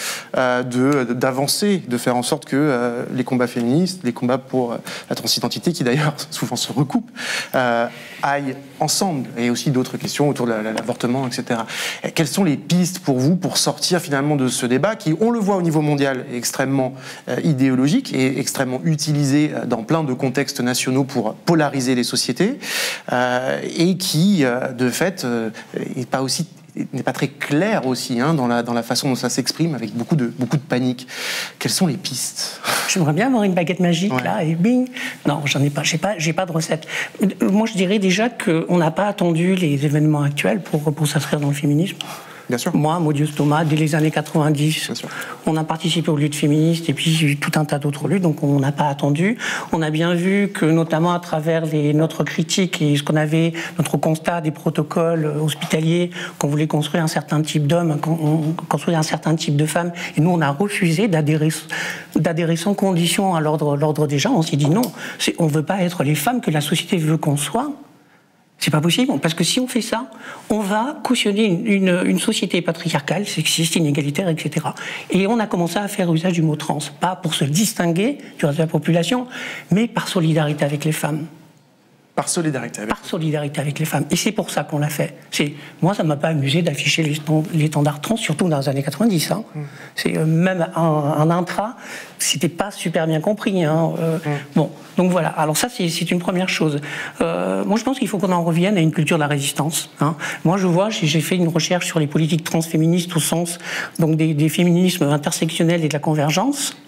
d'avancer, de faire en sorte que les combats féministes, les combats pour la transidentité, qui d'ailleurs souvent se recoupent, aillent ensemble, et aussi d'autres questions autour de l'avortement, etc. Et quelles sont les pistes pour vous pour sortir finalement de ce débat qui, on le voit au niveau mondial, est extrêmement idéologique et extrêmement utilisé dans plein de contextes nationaux pour polariser les sociétés, et qui, de fait, n'est pas très clair aussi dans la façon dont ça s'exprime, avec beaucoup de panique. Quelles sont les pistes? J'aimerais bien avoir une baguette magique, là, et bing. Non, j'en ai pas, j'ai pas de recette. Moi, je dirais déjà qu'on n'a pas attendu les événements actuels pour s'inscrire dans le féminisme. Bien sûr. Moi, Maudius Thomas, dès les années 90, on a participé aux luttes féministes et puis tout un tas d'autres luttes, donc on n'a pas attendu. On a bien vu que, notamment à travers notre critique et notre constat des protocoles hospitaliers, qu'on voulait construire un certain type d'hommes, construire un certain type de femmes, et nous on a refusé d'adhérer sans condition à l'ordre des gens. On s'est dit non, on ne veut pas être les femmes que la société veut qu'on soit. C'est pas possible, parce que si on fait ça, on va cautionner une société patriarcale, sexiste, inégalitaire, etc. Et on a commencé à faire usage du mot trans, pas pour se distinguer du reste de la population, mais par solidarité avec les femmes. Par solidarité avec les femmes. Et c'est pour ça qu'on l'a fait. Moi, ça ne m'a pas amusé d'afficher les étendards trans, surtout dans les années 90. Même un intra, c'était pas super bien compris. Bon, donc voilà. Alors ça, c'est une première chose. Moi, je pense qu'il faut qu'on en revienne à une culture de la résistance. Moi, j'ai fait une recherche sur les politiques transféministes au sens donc des féminismes intersectionnels et de la convergence.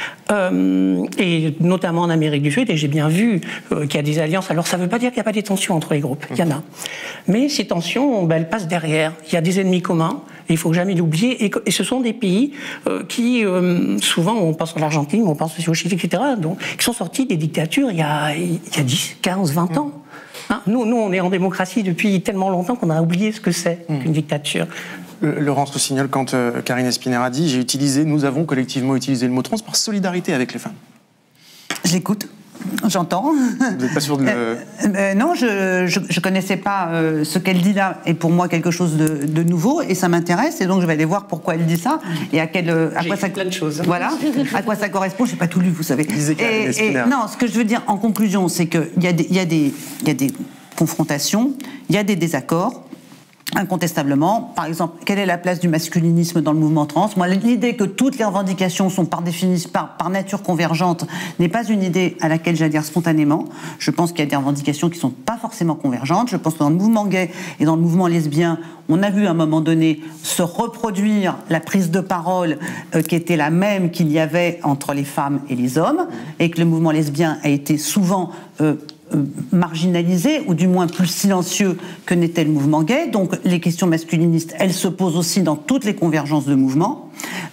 Et notamment en Amérique du Sud, et j'ai bien vu qu'il y a des alliances. Alors ça ne veut pas dire qu'il n'y a pas des tensions entre les groupes, il y en a. Mais ces tensions, elles passent derrière. Il y a des ennemis communs, et il ne faut jamais l'oublier. Et ce sont des pays qui, souvent, on pense à l'Argentine, on pense aussi au Chili, etc., donc, qui sont sortis des dictatures il y a 10, 15, 20 ans. Nous, on est en démocratie depuis tellement longtemps qu'on a oublié ce que c'est qu'une dictature. Laurence Rossignol, quand Karine Espinera dit nous avons collectivement utilisé le mot trans par solidarité avec les femmes. J'écoute, j'entends. Vous n'êtes pas sûr de le... Non, je connaissais pas ce qu'elle dit là, et pour moi quelque chose de nouveau, et ça m'intéresse, et donc je vais aller voir pourquoi elle dit ça, et à quoi ça... plein de choses. Voilà, à quoi ça correspond, je n'ai pas tout lu, vous savez. Non, ce que je veux dire en conclusion, c'est qu'il y a des confrontations, il y a des désaccords, incontestablement. Par exemple, quelle est la place du masculinisme dans le mouvement trans? Moi, l'idée que toutes les revendications sont par définition, par nature convergentes, n'est pas une idée à laquelle j'adhère spontanément. Je pense qu'il y a des revendications qui ne sont pas forcément convergentes. Je pense que dans le mouvement gay et dans le mouvement lesbien, on a vu à un moment donné se reproduire la prise de parole qui était la même qu'il y avait entre les femmes et les hommes, et que le mouvement lesbien a été souvent marginalisé, ou du moins plus silencieux que n'était le mouvement gay. Donc les questions masculinistes, elles se posent aussi dans toutes les convergences de mouvements.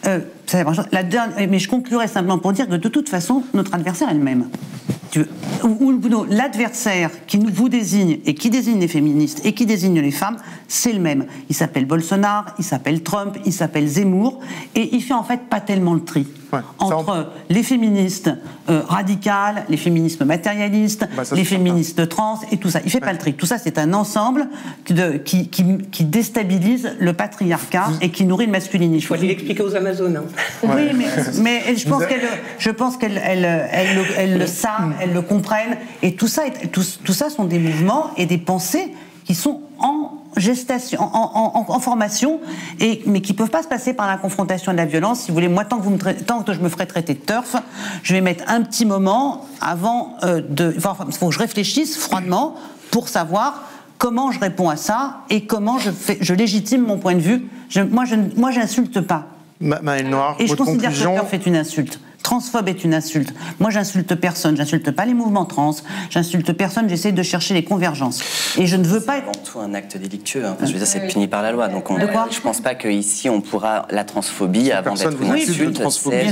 Mais je conclurai simplement pour dire que de toute façon, notre adversaire est le même. L'adversaire qui vous désigne, et qui désigne les féministes, et qui désigne les femmes, c'est le même. Il s'appelle Bolsonaro, il s'appelle Trump, il s'appelle Zemmour, et il fait en fait pas tellement le tri entre les féministes radicales, les féministes matérialistes, les féministes trans, et tout ça. Il fait pas le tri. Tout ça, c'est un ensemble qui déstabilise le patriarcat et qui nourrit le masculinisme. Il faut aller l'expliquer aux Amazones. Oui, mais je pense qu'elles le savent, elles le comprennent, et tout ça sont des mouvements et des pensées qui sont en gestation, en formation, mais qui ne peuvent pas se passer par la confrontation et la violence. Si vous voulez, moi, tant que je me ferai traiter de TERF, je vais mettre un petit moment avant il faut que je réfléchisse froidement pour savoir comment je réponds à ça et comment je légitime mon point de vue. Moi, j'insulte pas. Maëlle Noire, et je votre considère conclusion... que TERF est une insulte. Transphobe est une insulte. Moi, j'insulte personne. J'insulte pas les mouvements trans. J'insulte personne. J'essaie de chercher les convergences. Et je ne veux pas... C'est avant tout un acte délictueux. Hein. Enfin, je veux dire, c'est puni par la loi. Donc, je pense pas qu'ici, on pourra... La transphobie, avant d'être une insulte,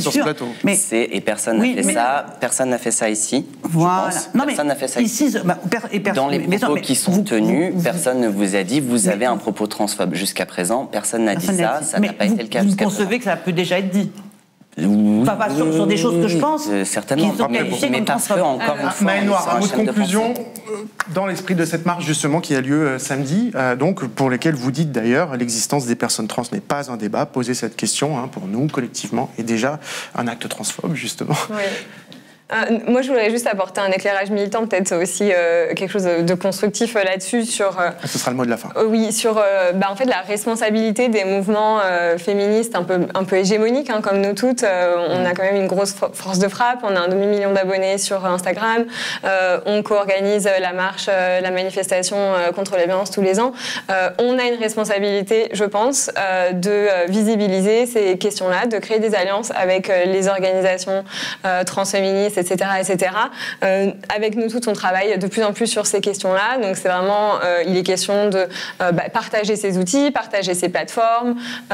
et personne n'a fait ça. Personne n'a fait ça ici. Voilà. Personne n'a fait ça ici. Dans les propos qui sont tenus, personne ne vous a dit vous avez un propos transphobe. Jusqu'à présent, personne n'a dit ça. Ça n'a pas été le cas jusqu'à présent. Vous concevez que ça peut déjà être dit? Enfin, pas sur des choses que je pense. Certainement, mais parce que, encore une fois, Maëlle Noire, un mot de conclusion dans l'esprit de cette marche justement qui a lieu samedi, donc pour lesquelles vous dites d'ailleurs l'existence des personnes trans n'est pas un débat. Poser cette question pour nous collectivement est déjà un acte transphobe justement. Oui. Moi, je voudrais juste apporter un éclairage militant, peut-être aussi quelque chose de constructif là-dessus. Ce sera le mot de la fin. Oui, sur en fait, la responsabilité des mouvements féministes un peu hégémoniques, hein, comme nous toutes. On a quand même une grosse force de frappe, on a 1 demi-million d'abonnés sur Instagram, on co-organise la marche, la manifestation contre les violences tous les ans. On a une responsabilité, je pense, de visibiliser ces questions-là, de créer des alliances avec les organisations transféministes, etc. Avec nous toutes, on travaille de plus en plus sur ces questions-là. Donc, c'est vraiment, il est question de partager ces outils, partager ces plateformes,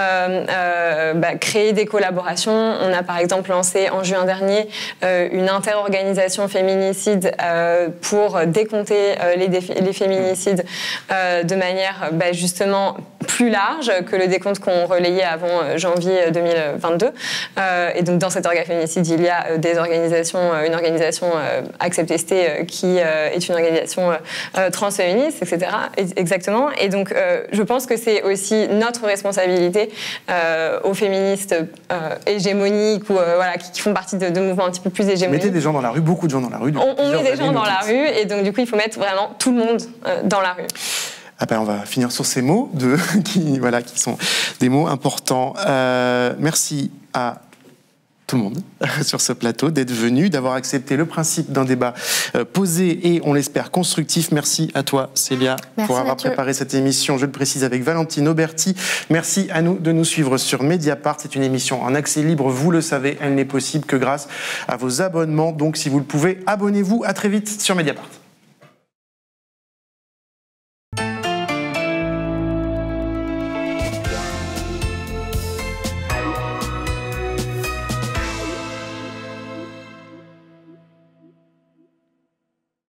créer des collaborations. On a par exemple lancé en juin dernier une interorganisation féminicide pour décompter les féminicides de manière justement plus large que le décompte qu'on relayait avant janvier 2022. Et donc, dans cette orga féminicide, il y a des organisations, une organisation Accept-ST qui est une organisation transféministe, etc. Exactement. Et donc, je pense que c'est aussi notre responsabilité aux féministes hégémoniques ou qui font partie de mouvements un petit peu plus hégémoniques. Mettez des gens dans la rue, beaucoup de gens dans la rue. On met des gens dans la rue, et donc du coup, il faut mettre vraiment tout le monde dans la rue. On va finir sur ces mots qui sont des mots importants. Merci à tout le monde sur ce plateau d'être venu, d'avoir accepté le principe d'un débat posé et, on l'espère, constructif. Merci à toi, Célia, pour avoir préparé cette émission, je le précise, avec Valentine Auberti. Merci à nous de nous suivre sur Mediapart. C'est une émission en accès libre, vous le savez, elle n'est possible que grâce à vos abonnements. Donc, si vous le pouvez, abonnez-vous. À très vite sur Mediapart.